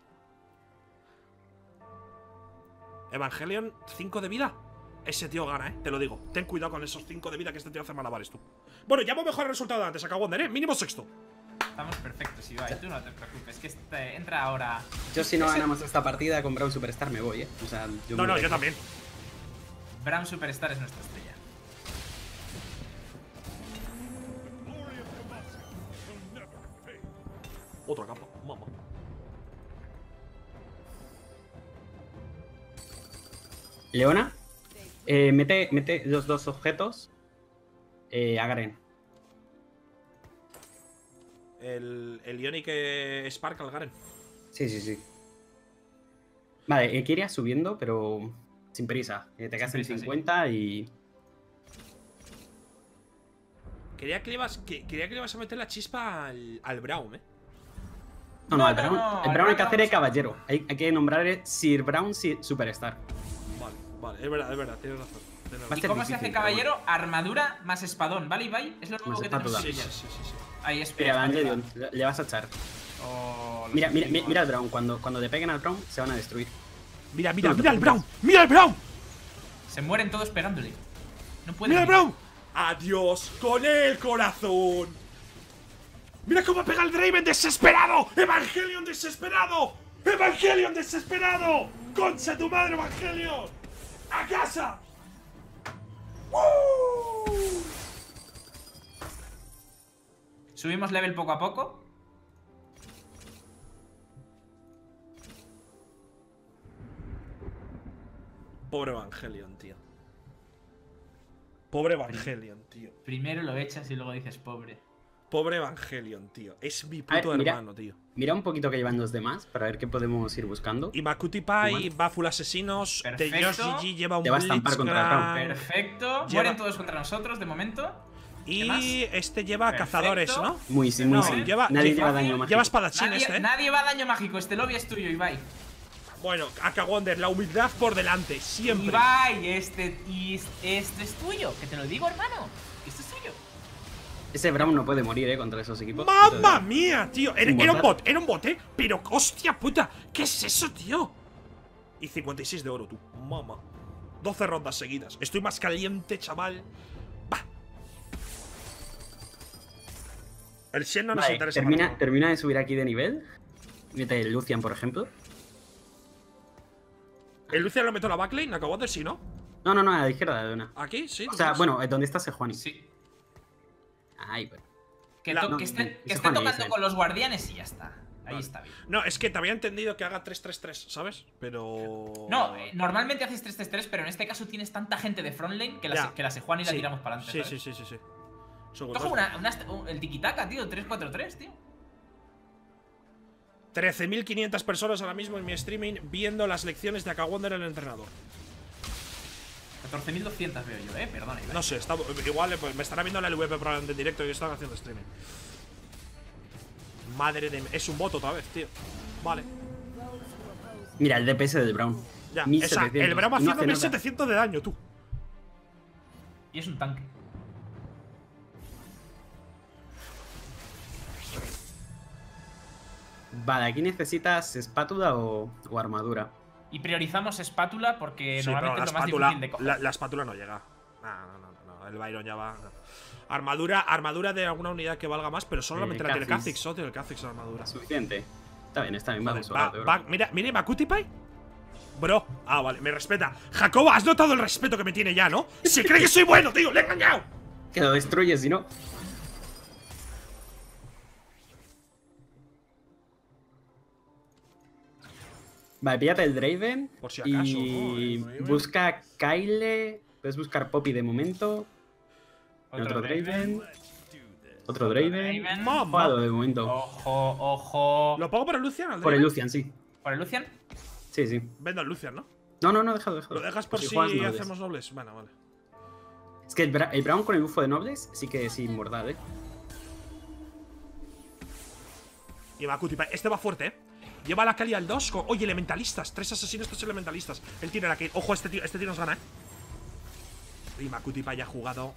S1: Evangelion, 5 de vida. Ese tío gana, te lo digo. Ten cuidado con esos 5 de vida que este tío hace malabares, tú. Bueno, ya hemos mejorado el resultado de antes. Acabo de mínimo sexto.
S2: Estamos perfectos, Ibai, tú no te preocupes, que entra ahora.
S3: Yo si no ganamos esta partida con Brown Superstar me voy, O sea,
S1: Yo también.
S2: Brown Superstar es nuestra estrella.
S1: Otra capa, mamá.
S3: Leona, mete los dos objetos a Garen.
S1: El Ionic Sparkle Garen.
S3: Sí. Vale, que iría subiendo, pero sin prisa. Te quedas en
S2: prisa, sí.
S3: 50 y...
S1: Quería que le ibas a meter la chispa al Brown,
S3: No, el
S2: No,
S3: Brown,
S2: no,
S3: el Brown hay que hacer el
S2: vamos a-
S3: caballero. Hay que nombrar Sir Brown Superstar.
S1: Vale, es verdad, tienes razón.
S3: Va a
S2: ¿Y
S3: ser
S2: cómo se
S3: difícil,
S2: hace
S3: pero
S2: caballero? Armadura más espadón, ¿vale, Ibai? Es lo nuevo
S3: Más
S2: que tenemos
S3: espátula.
S2: que
S1: Sí.
S2: pillar. Ahí es
S3: Mira, Evangelion, le vas a echar.
S2: Oh, lo
S3: Mira
S2: sentimos.
S3: al Brown. Cuando le peguen al Brown, se van a destruir.
S1: Mira
S3: No te
S1: el
S3: preocupes.
S1: Brown. ¡Mira el Brown!
S2: Se mueren todos pegándole. No puede
S1: ¡Mira el
S2: morir.
S1: Brown! ¡Adiós con el corazón! ¡Mira cómo pega el Draven desesperado! ¡Evangelion desesperado! ¡Evangelion desesperado! ¡Concha tu madre, Evangelion! ¡A casa! ¡Woo!
S2: Subimos level poco a poco.
S1: Pobre Evangelion, tío. Pobre Evangelion, tío.
S2: Primero lo echas y luego dices pobre.
S1: Pobre Evangelion, tío. Es mi puto
S3: mira.
S1: hermano, tío.
S3: Mira un poquito que llevan los demás para ver qué podemos ir buscando.
S1: Y Makuti Pai va full asesinos.
S2: Perfecto.
S1: Teyoshi lleva un
S3: Te va a estampar contra
S1: Blitzcrank.
S2: Perfecto. Mueren todos contra nosotros de momento. ¿Qué más?
S1: Y este lleva
S2: Perfecto.
S1: cazadores, ¿no?
S3: Muy sí,
S1: No,
S3: muy sí.
S1: lleva-
S3: Nadie
S1: lleva-
S3: lleva daño mágico.
S1: Lleva espadachín
S2: Nadie,
S1: este, ¿eh?
S2: nadie va a daño mágico. Este lobby es tuyo, Ibai.
S1: Bueno, Aka Wonder, la humildad por delante, siempre.
S2: Ibai, este es tuyo. Que te lo digo, hermano. Este es tuyo.
S3: Ese Braum no puede morir, contra esos equipos.
S1: ¡Mamma mía, tío! Era
S3: mortal.
S1: un bot, pero hostia puta, ¿qué es eso, tío? Y 56 de oro, tú. Mamá. 12 rondas seguidas. Estoy más caliente, chaval. Va. El Shen no nos
S3: Vale,
S1: interesa.
S3: termina de subir aquí de nivel. Mete el Lucian, por ejemplo.
S1: ¿El Lucian lo meto a la backlane? ¿Acabó de sí, no?
S3: No, a la izquierda de una.
S1: ¿Aquí? Sí.
S3: O sea, bueno, ¿dónde está Sejuani?
S2: Sí.
S3: Ay, pero.
S2: Que,
S1: La-
S2: to-
S3: no,
S2: que esté, que
S3: ese
S2: esté
S3: Juan
S2: tocando
S3: Isel.
S2: con los guardianes y ya está. Ahí
S1: Vale.
S2: está bien.
S1: No, es que te había entendido que haga 3-3-3, ¿sabes? Pero.
S2: No, normalmente haces 3-3-3, pero en este caso tienes tanta gente de frontlane que
S1: Ya.
S2: la Sejuani la
S1: Sí.
S2: tiramos para adelante.
S1: Sí. Segundo.
S2: Cojo el tiki-taka, tío. 3-4-3, tío.
S1: 13.500 personas ahora mismo en mi streaming viendo las lecciones de Aka Wonder el entrenador.
S2: 14.200 veo yo, perdona, Ibai.
S1: No sé, igual pues, me estará viendo la LVP probablemente en directo y yo estaba haciendo streaming. Madre de... Es un bot otra vez, tío. Vale.
S3: Mira, el DPS del Braum.
S1: Ya,
S3: 1700.
S1: el Braum
S3: No
S1: haciendo
S3: hace nada.
S1: 1700 de daño, tú.
S2: Y es un tanque.
S3: Vale, aquí necesitas espátula o armadura.
S2: Y priorizamos espátula porque
S1: Sí, pero
S2: normalmente
S1: la
S2: es lo más
S1: espátula,
S2: difícil de coger.
S1: la espátula no llega. No. El Byron ya va. No. Armadura de alguna unidad que valga más, pero solamente la tiene
S3: Kha'Zix.
S1: Kha'Zix, tiene el Kha'Zix la armadura.
S3: Suficiente. Está bien,
S1: Vale,
S3: vamos. sobrado de oro.
S1: mira, Makuti Pai. Bro, vale, me respeta. Jacobo, has notado el respeto que me tiene ya, ¿no? Se cree que soy bueno, tío, le he engañado.
S3: Que lo destruyes, si no. Vale, píllate el Draven.
S1: Por si acaso,
S3: y
S1: ¿no? El Draven.
S3: busca Kyle. Puedes buscar Poppy de momento. Otro Draven. Otro Draven.
S1: Mamá.
S3: Jugado de momento.
S2: Ojo.
S1: ¿Lo pongo por el Lucian?
S3: Por el Lucian, sí.
S2: ¿Por el Lucian?
S3: Sí, sí.
S1: Vendo al Lucian, ¿no?
S3: No, déjalo.
S1: ¿Lo dejas por si
S3: juegas nobles.
S1: hacemos nobles? Bueno, vale.
S3: Es que el Braum con el bufo de nobles sí que es inmortal,
S1: Y Makuti Pai. Este va fuerte, Lleva la Kali al 2 con... Oye, elementalistas. 3 asesinos, 3 elementalistas. Él tiene la que... Ojo, este tío nos gana, Y Makuti Pai ha jugado...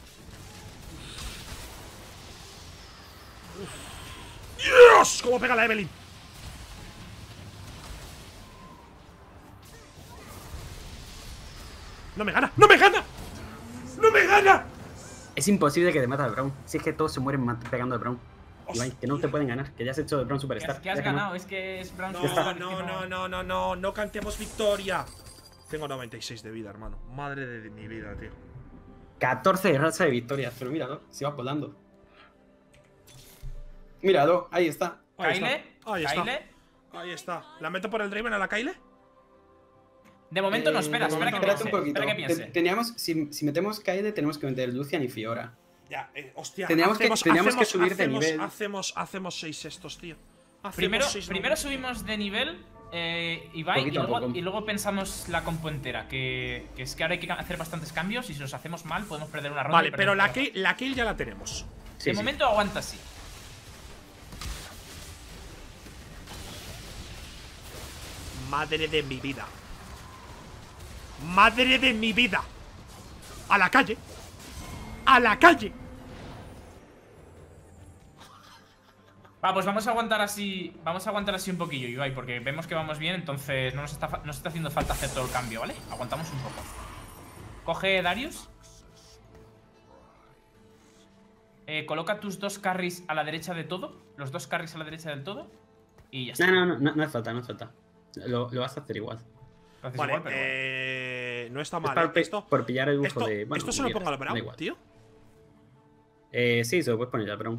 S1: ¡Dios! ¿Cómo pega la Evelyn? ¡No me gana! ¡No me gana! ¡No me gana!
S3: Es imposible que te mate al Braum. Si es que todos se mueren pegando al Braum.
S1: Hostia.
S3: Ibai, que no te pueden ganar. Que ya has hecho de Braum Superstar.
S2: Que has
S3: Ya que no.
S2: ganado, es que es Brown
S1: No,
S2: Superstar, es que
S1: no cantemos victoria. Tengo 96 de vida, hermano. Madre de mi vida, tío.
S3: 14 de racha de victorias. Pero míralo, se va volando. Míralo, ahí está.
S1: Ahí
S2: Kyle,
S1: está. Ahí está.
S2: Kyle.
S1: Ahí está. ¿La meto por el Draven a la Kyle?
S2: De momento no, espera
S1: de
S2: que
S1: momento
S3: Espérate
S2: piense.
S3: un poquito.
S2: Espera que piense.
S3: Teníamos, si metemos Kaede, tenemos que meter Lucian y Fiora.
S1: Ya, hostia.
S3: Teníamos que subir de nivel.
S1: Hacemos 6 estos, tío. Hacemos
S2: Primero,
S1: seis
S2: primero
S1: nobles.
S2: subimos de nivel, Ibai,
S3: Poquito a poco.
S2: y luego pensamos la compo entera. Que es que ahora hay que hacer bastantes cambios y si los hacemos mal podemos perder una ronda.
S1: Vale,
S2: y
S1: pero
S2: perder
S1: la kill ya la tenemos.
S3: Sí,
S2: de
S3: sí.
S2: momento aguanta así.
S1: Madre de mi vida. Madre de mi vida. A la calle. A la calle.
S2: Va, pues vamos a aguantar así. Vamos a aguantar así un poquillo, Ibai, porque vemos que vamos bien, entonces no nos está haciendo falta hacer todo el cambio, ¿vale? Aguantamos un poco. Coge Darius. coloca tus 2 carries a la derecha de todo. Los 2 carries a la derecha del todo. Y ya está.
S3: No hace falta, no hace falta. Lo vas a hacer igual.
S2: Lo haces
S1: Vale,
S2: igual, pero bueno.
S1: no está
S3: Es
S1: mal.
S3: para
S1: Esto,
S3: por pillar el bujo
S1: esto,
S3: de. Bueno,
S1: esto se lo pongo al Brown, tío.
S3: Sí, se lo puedes poner al Brown.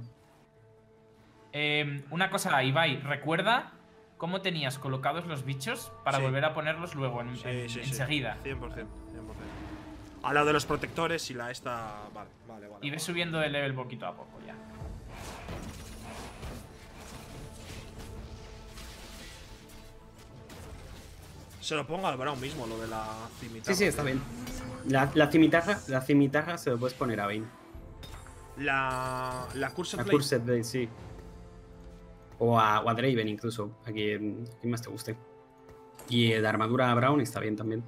S2: Una cosa, Ibai, recuerda cómo tenías colocados los bichos para
S1: Sí.
S2: volver a ponerlos luego enseguida.
S1: 100%. Al lado de los protectores y la esta. Vale.
S2: Y ves subiendo de level poquito a poco ya.
S1: Se lo pongo al Brown mismo, lo de la cimitarra.
S3: Sí, está bien. La cimitarra se lo puedes poner a Vayne.
S1: La Cursed
S3: La
S1: Blade.
S3: Cursed Blade, sí. O a Draven incluso, a quien más te guste. Y la armadura a Brown está bien también.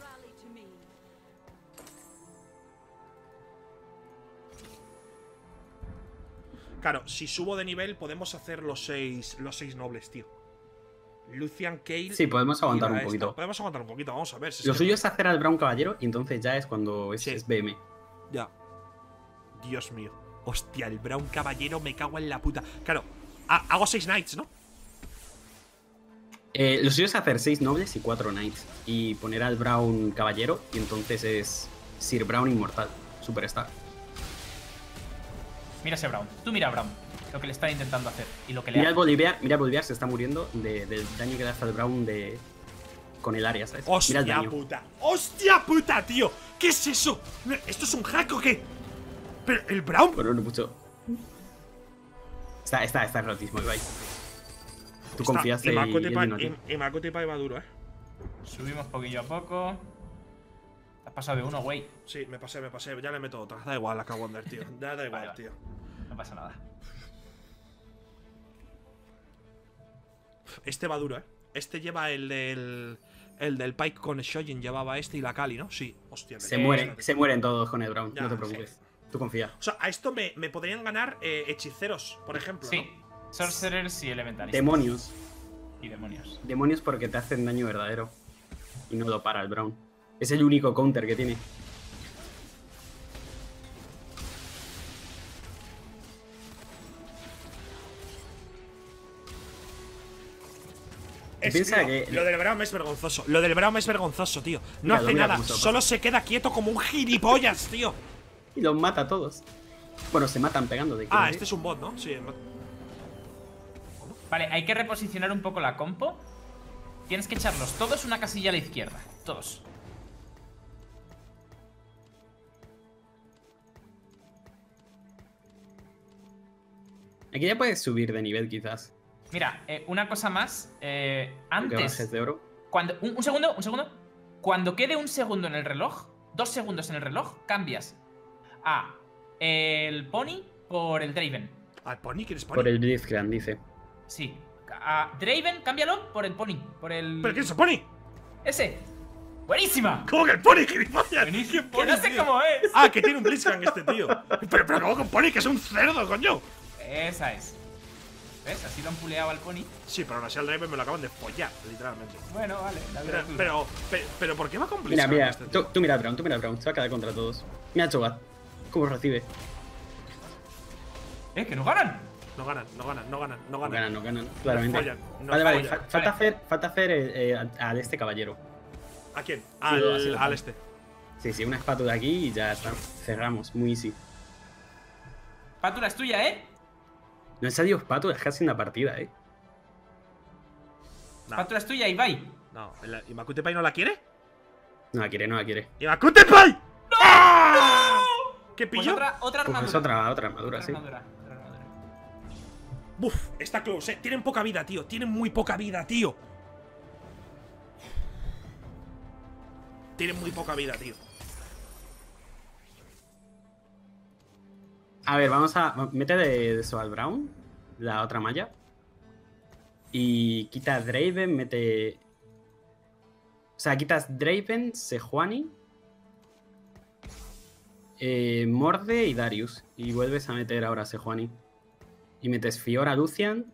S1: Claro, si subo de nivel podemos hacer los seis nobles, tío. Lucian, Kayle.
S3: Sí, podemos aguantar
S1: y la
S3: un poquito.
S1: esta. Podemos aguantar un poquito, vamos a ver. Si
S3: Lo
S1: es
S3: suyo
S1: que...
S3: es hacer al Brown caballero y entonces ya es cuando es,
S1: Sí.
S3: es BM.
S1: Ya. Dios mío. Hostia, el Brown caballero me cago en la puta. Claro, hago 6 knights, ¿no?
S3: Lo suyo es hacer 6 nobles y 4 knights. Y poner al Brown caballero y entonces es Sir Brown inmortal. Superstar.
S2: Mira ese Brown. Tú mira a Brown. Lo que le está intentando hacer. Y lo que le
S3: Mira
S2: hace.
S3: el Bolivar se está muriendo del daño que le hace al Brown con el área, ¿sabes? Mira el
S1: Hostia
S3: daño.
S1: puta. Hostia puta, tío. ¿Qué es eso? ¿Esto es un hack o qué? Pero el Brown.
S3: Bueno, no mucho. Está rotísimo, Ibai. Tú confiaste y no, tío.
S1: Y Makutipa iba duro,
S2: Subimos poquillo a poco. Te has pasado de uno, güey.
S1: Sí, me pasé. Ya le meto otra. Da igual, la Wonder, tío. Da igual,
S2: Vale.
S1: tío.
S2: No pasa nada.
S1: Este va duro, Este lleva el del Pike con Shoyin. Llevaba este y la Kali, ¿no? Sí. Hostia.
S3: Se mueren todos con el Brown,
S1: Ya,
S3: no te preocupes. Tú confía.
S1: O sea, a esto me podrían ganar hechiceros, por ejemplo,
S2: Sí.
S1: ¿no?
S2: Sorcerers y Elementalistas.
S3: Demonios.
S2: Y demonios.
S3: Demonios porque te hacen daño verdadero. Y no lo para el Brown. Es el único counter que tiene. Piensa que-
S1: Lo del Braum es vergonzoso. Lo del Braum es vergonzoso, tío. No
S3: Míralo,
S1: hace
S3: mira
S1: nada.
S3: cómo se lo
S1: Solo
S3: pasa.
S1: se queda quieto como un gilipollas, tío.
S3: Y los mata a todos. Bueno, se matan pegando de
S1: Ah, este es un bot, ¿no? Sí.
S2: Vale, hay que reposicionar un poco la compo. Tienes que echarlos todos una casilla a la izquierda. Todos.
S3: Aquí ya puedes subir de nivel, quizás.
S2: Mira, una cosa más.
S3: Que
S2: Antes.
S3: bajes de oro.
S2: Cuando, un segundo. Cuando quede un segundo en el reloj, 2 segundos en el reloj, cambias a el Pony por el Draven.
S1: ¿Al Pony? ¿Quieres Pony?
S3: Por el Blitzcrank, dice.
S2: Sí. A Draven, cámbialo por el Pony. Por el.
S1: ¿Pero quién es el Pony?
S2: ¡Ese! ¡Buenísima!
S1: ¿Cómo que el Pony, gilipollas?
S2: Buenísima.
S1: ¿Qué
S2: Que
S1: Pony,
S2: no sé
S1: tío?
S2: cómo es.
S1: Ah, que tiene un Blitzcrank este tío. Pero ¿cómo que un Pony? Que es un cerdo, coño.
S2: Esa es. ¿Ves? Así lo han puleado al Pony.
S1: Sí, pero ahora sí al Draven me lo acaban de follar, literalmente.
S2: Bueno, vale. la vida
S1: Pero ¿por qué va con
S3: Mira,
S1: Blitzcrank
S3: mira.
S1: este tío?
S3: Tú mira al Brown, Se va a quedar contra todos. Mira a Cho'Gath. ¿Cómo recibe?
S2: ¡Que no ganan!
S1: No ganan.
S3: No ganan, claramente.
S1: follan, nos
S3: vale,
S1: follan.
S3: falta hacer al este caballero.
S1: ¿A quién?
S3: así lo
S1: Al
S3: pongo.
S1: este.
S3: Sí, una espátula aquí y ya está. Cerramos, muy easy.
S2: Pátula es tuya, ¿eh?
S3: No he salido espátulas casi en la partida,
S1: No,
S2: Pátula es tuya, Ibai.
S1: no. ¿Y Makutepai no la quiere?
S3: No la quiere, no la quiere.
S1: ¡Y Makutepai! ¡Ah! ¿Qué
S2: Pues
S1: pillo?
S2: otra
S3: Pues
S2: armadura.
S3: es otra armadura,
S2: Otra
S3: sí.
S2: armadura.
S1: Buf, está close, Tienen poca vida, tío. Tienen muy poca vida, tío. Tienen muy poca vida, tío.
S3: A ver, vamos a. Mete de eso al Brown, la otra malla. Y quita Draven, mete. O sea, quitas Draven, Sejuani, Morde y Darius. Y vuelves a meter ahora Sejuani. Y metes Fiora, Lucian.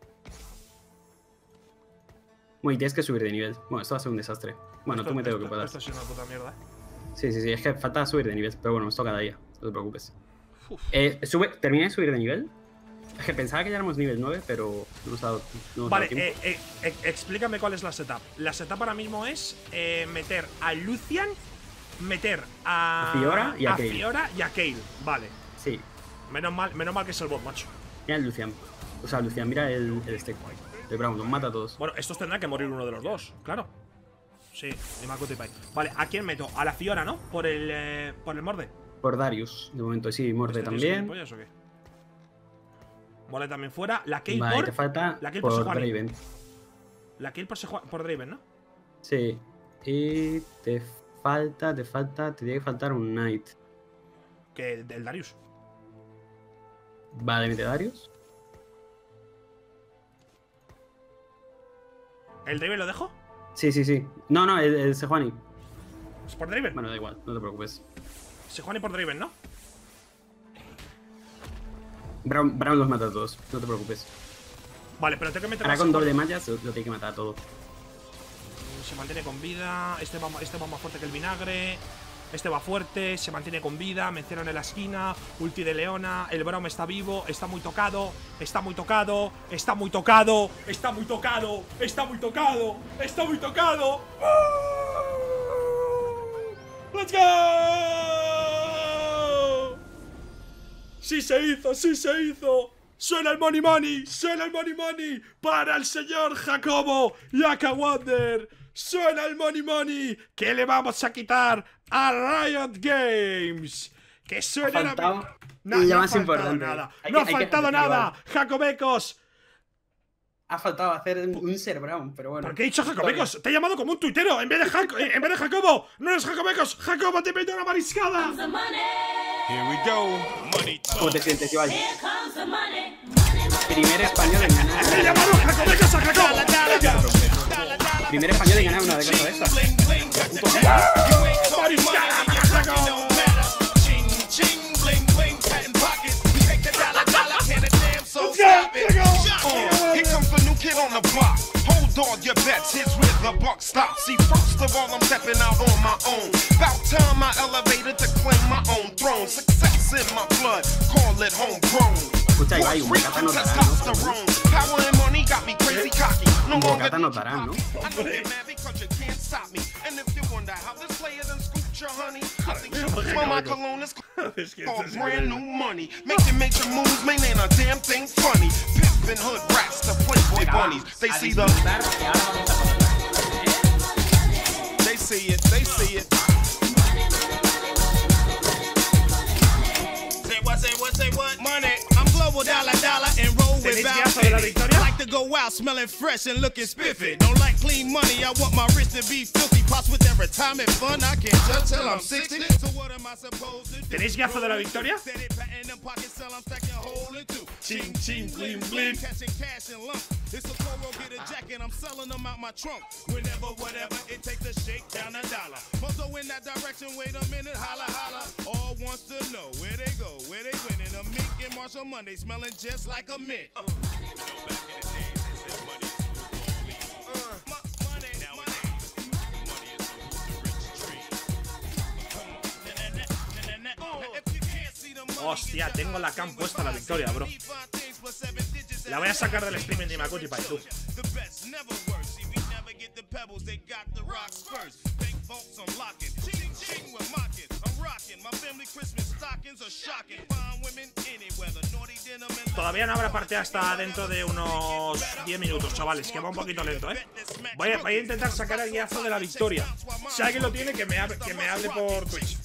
S3: Bueno, y tienes que subir de nivel. Bueno, esto va a ser un desastre. Bueno, tú mete lo que puedas.
S1: Esto es una puta mierda.
S3: Sí, es que falta subir de nivel. Pero bueno, nos toca de ahí. No te preocupes. Terminé de subir de nivel. Es que pensaba que ya éramos nivel 9, pero no nos ha dado, no nos ha dado
S1: Vale,
S3: tiempo.
S1: explícame cuál es la setup. La setup ahora mismo es meter a Lucian, meter a
S3: Fiora y a Kayle.
S1: Fiora y a Kayle. Vale.
S3: Sí,
S1: Menos mal que es el bot, macho.
S3: mira el Lucian. O sea, Lucian, mira el este. De Brown, los mata a todos.
S1: Bueno, estos tendrán que morir uno de los dos, claro. Sí, ni Makoto y Pai. Vale, ¿a quién meto? A la Fiora, ¿no? Por el Morde.
S3: Por Darius, de momento, sí, Morde
S1: ¿Este tío es
S3: también.
S1: gilipollas o qué? Vale, también fuera. La Kayle
S3: Vale,
S1: por.
S3: te falta
S1: la Kayle por
S3: por
S1: Sejuani.
S3: Draven.
S1: La Kayle por Draven, ¿no?
S3: Sí. Y te tiene que faltar un Knight.
S1: Que del Darius.
S3: Vale, mete Darius.
S1: ¿El Draven lo dejo?
S3: Sí, sí, sí. No, el Sejuani.
S1: ¿Es por Draven?
S3: Bueno, da igual, no te preocupes.
S1: Sejuani por Draven, ¿no?
S3: Brown los mata a todos, no te preocupes.
S1: Vale, pero tengo que meter
S3: Ahora
S1: a
S3: con
S1: Sejuani.
S3: doble malla lo tiene que matar a todo.
S1: Se mantiene con vida. Este va más fuerte que el vinagre. Este va fuerte, se mantiene con vida. Mencionan en la esquina. Ulti de Leona. El Braum está vivo. Está muy tocado. Está muy tocado. Está muy tocado. Está muy tocado. Está muy tocado. Está muy tocado. ¡Let's go! ¡Sí se hizo! ¡Sí se hizo! ¡Suena el money money! ¡Suena el money money! ¡Para el señor Jacobo y Aka Wander! ¡Suena el money money! ¿Qué le vamos a quitar a Riot Games? ¡Que suene la...
S3: Y lo más
S1: faltado
S3: importante.
S1: nada.
S3: Hay
S1: ¡No ha
S3: que
S1: faltado
S3: repetir
S1: nada!
S3: igual.
S1: ¡Jacobecos!
S3: Ha faltado hacer un Ser Brown, pero bueno.
S1: ¿Por qué he dicho Jacobecos? Te he llamado como un tuitero en vez de Jacobo. ¡No eres Jacobecos! ¡Jacobo, te meto una mariscada!
S4: Here we go. Money
S3: ¿Cómo te
S4: talk.
S3: sientes, Iván? Primer español en ganar.
S1: ¡He llamado Jacobecos a Jacobo! ¡Venga!
S3: Primer español en ganar una de cosas de estas.
S1: ¡Mariscada para Jacobo!
S4: Ching, ching, bling, bling, patent pockets. Take the dollar, can it damn so
S1: Let's go,
S4: stop it.
S1: let's go.
S4: Here comes the new kid on the block. Hold all your bets, here's where the buck stops. See, first of all, I'm stepping out on my own. About time I elevated to claim my own throne. Success in my blood, call it homegrown.
S3: Escucha, Ibai, un bocata no dará, ¿no?
S4: Testosterone, power and money got me crazy cocky. No
S3: Un
S4: longer
S3: bocata no dará, ¿no?
S4: I know you're mad because you can't stop me. And if you wonder how this player done scooped your honey, I think you smell my cologne is
S1: Es que
S4: called
S1: esto es
S4: brand new
S1: increíble.
S4: money. Making major moves, man, ain't a damn thing funny. Pimpin' hood rats to Playboy bunnies. They see the, they see it, they see it. Say what? Money. I'm global dollar and roll with
S1: ¿Tenéis
S4: Val
S1: guiazo de la
S4: Fitty.
S1: victoria?
S4: Like to go out smelling fresh and looking spiffy. Don't like clean money, I want my wrist to be filthy. Pops with that retirement fund, I can't judge till I'm 60. So what am I supposed to do?
S1: ¿Tenéis guiazo de la victoria?
S4: Steady patting them pockets, sell, I'm stacking hole in two.
S1: Ching, ching, bling, bling.
S4: Catching cash and lump. It's a Coro, get a jacket, I'm selling them out my trunk. Whenever, whatever, it takes to shake down a dollar. Mozo in that direction, wait a minute, holla, holla. All wants to know where they go, where they winning. A mink and Marshall Monday, smelling just like a mint.
S1: Hostia, tengo la cam puesta la victoria, bro. La voy a sacar del streaming de Makoto y Pai, tú. Todavía no habrá parte hasta dentro de unos 10 minutos, chavales, que va un poquito lento, ¿eh? Voy a intentar sacar el guiazo de la victoria. Si alguien lo tiene, que me hable por Twitch.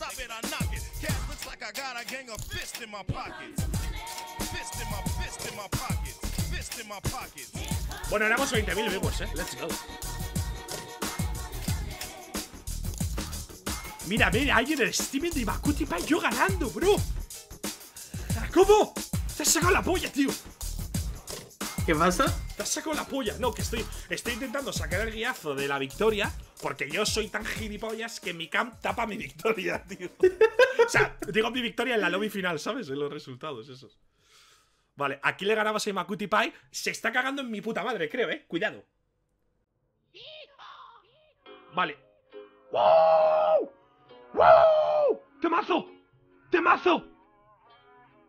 S1: Bueno, éramos 20.000 viewers, let's go. Mira, hay en el streaming de Makoto y Pai yo ganando, bro. ¿Cómo? Te has sacado la polla, tío.
S3: ¿Qué pasa?
S1: Te has sacado la polla. No, que estoy intentando sacar el guiazo de la victoria, porque yo soy tan gilipollas que mi cam tapa mi victoria, tío. O sea, digo mi victoria en la lobby final, ¿sabes? En los resultados esos. Vale, aquí le ganamos a Makoto y Pai. Se está cagando en mi puta madre, creo, cuidado. Vale. ¡Wow! ¡Wow! ¡Temazo! ¡Temazo!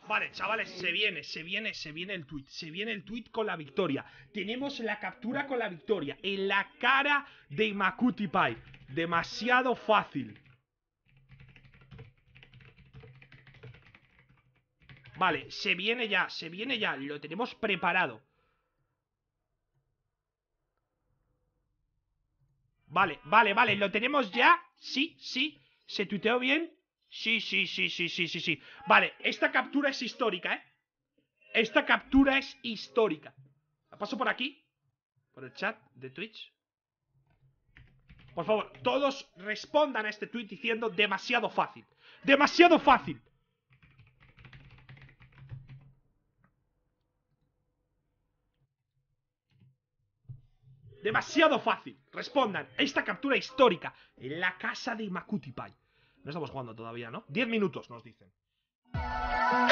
S1: Vale, chavales, se viene el tweet. Se viene el tweet con la victoria. Tenemos la captura con la victoria. En la cara de Imakuti Pai. Demasiado fácil. Vale, se viene ya. Lo tenemos preparado. Vale, lo tenemos ya. Sí. ¿Se tuiteó bien? Sí. Vale, esta captura es histórica, ¿eh? Esta captura es histórica. La paso por aquí. Por el chat de Twitch. Por favor, todos respondan a este tweet diciendo demasiado fácil. ¡Demasiado fácil! Demasiado fácil. Respondan. Esta captura histórica en la casa de Imakuti Pai. No estamos jugando todavía, ¿no? 10 minutos nos dicen.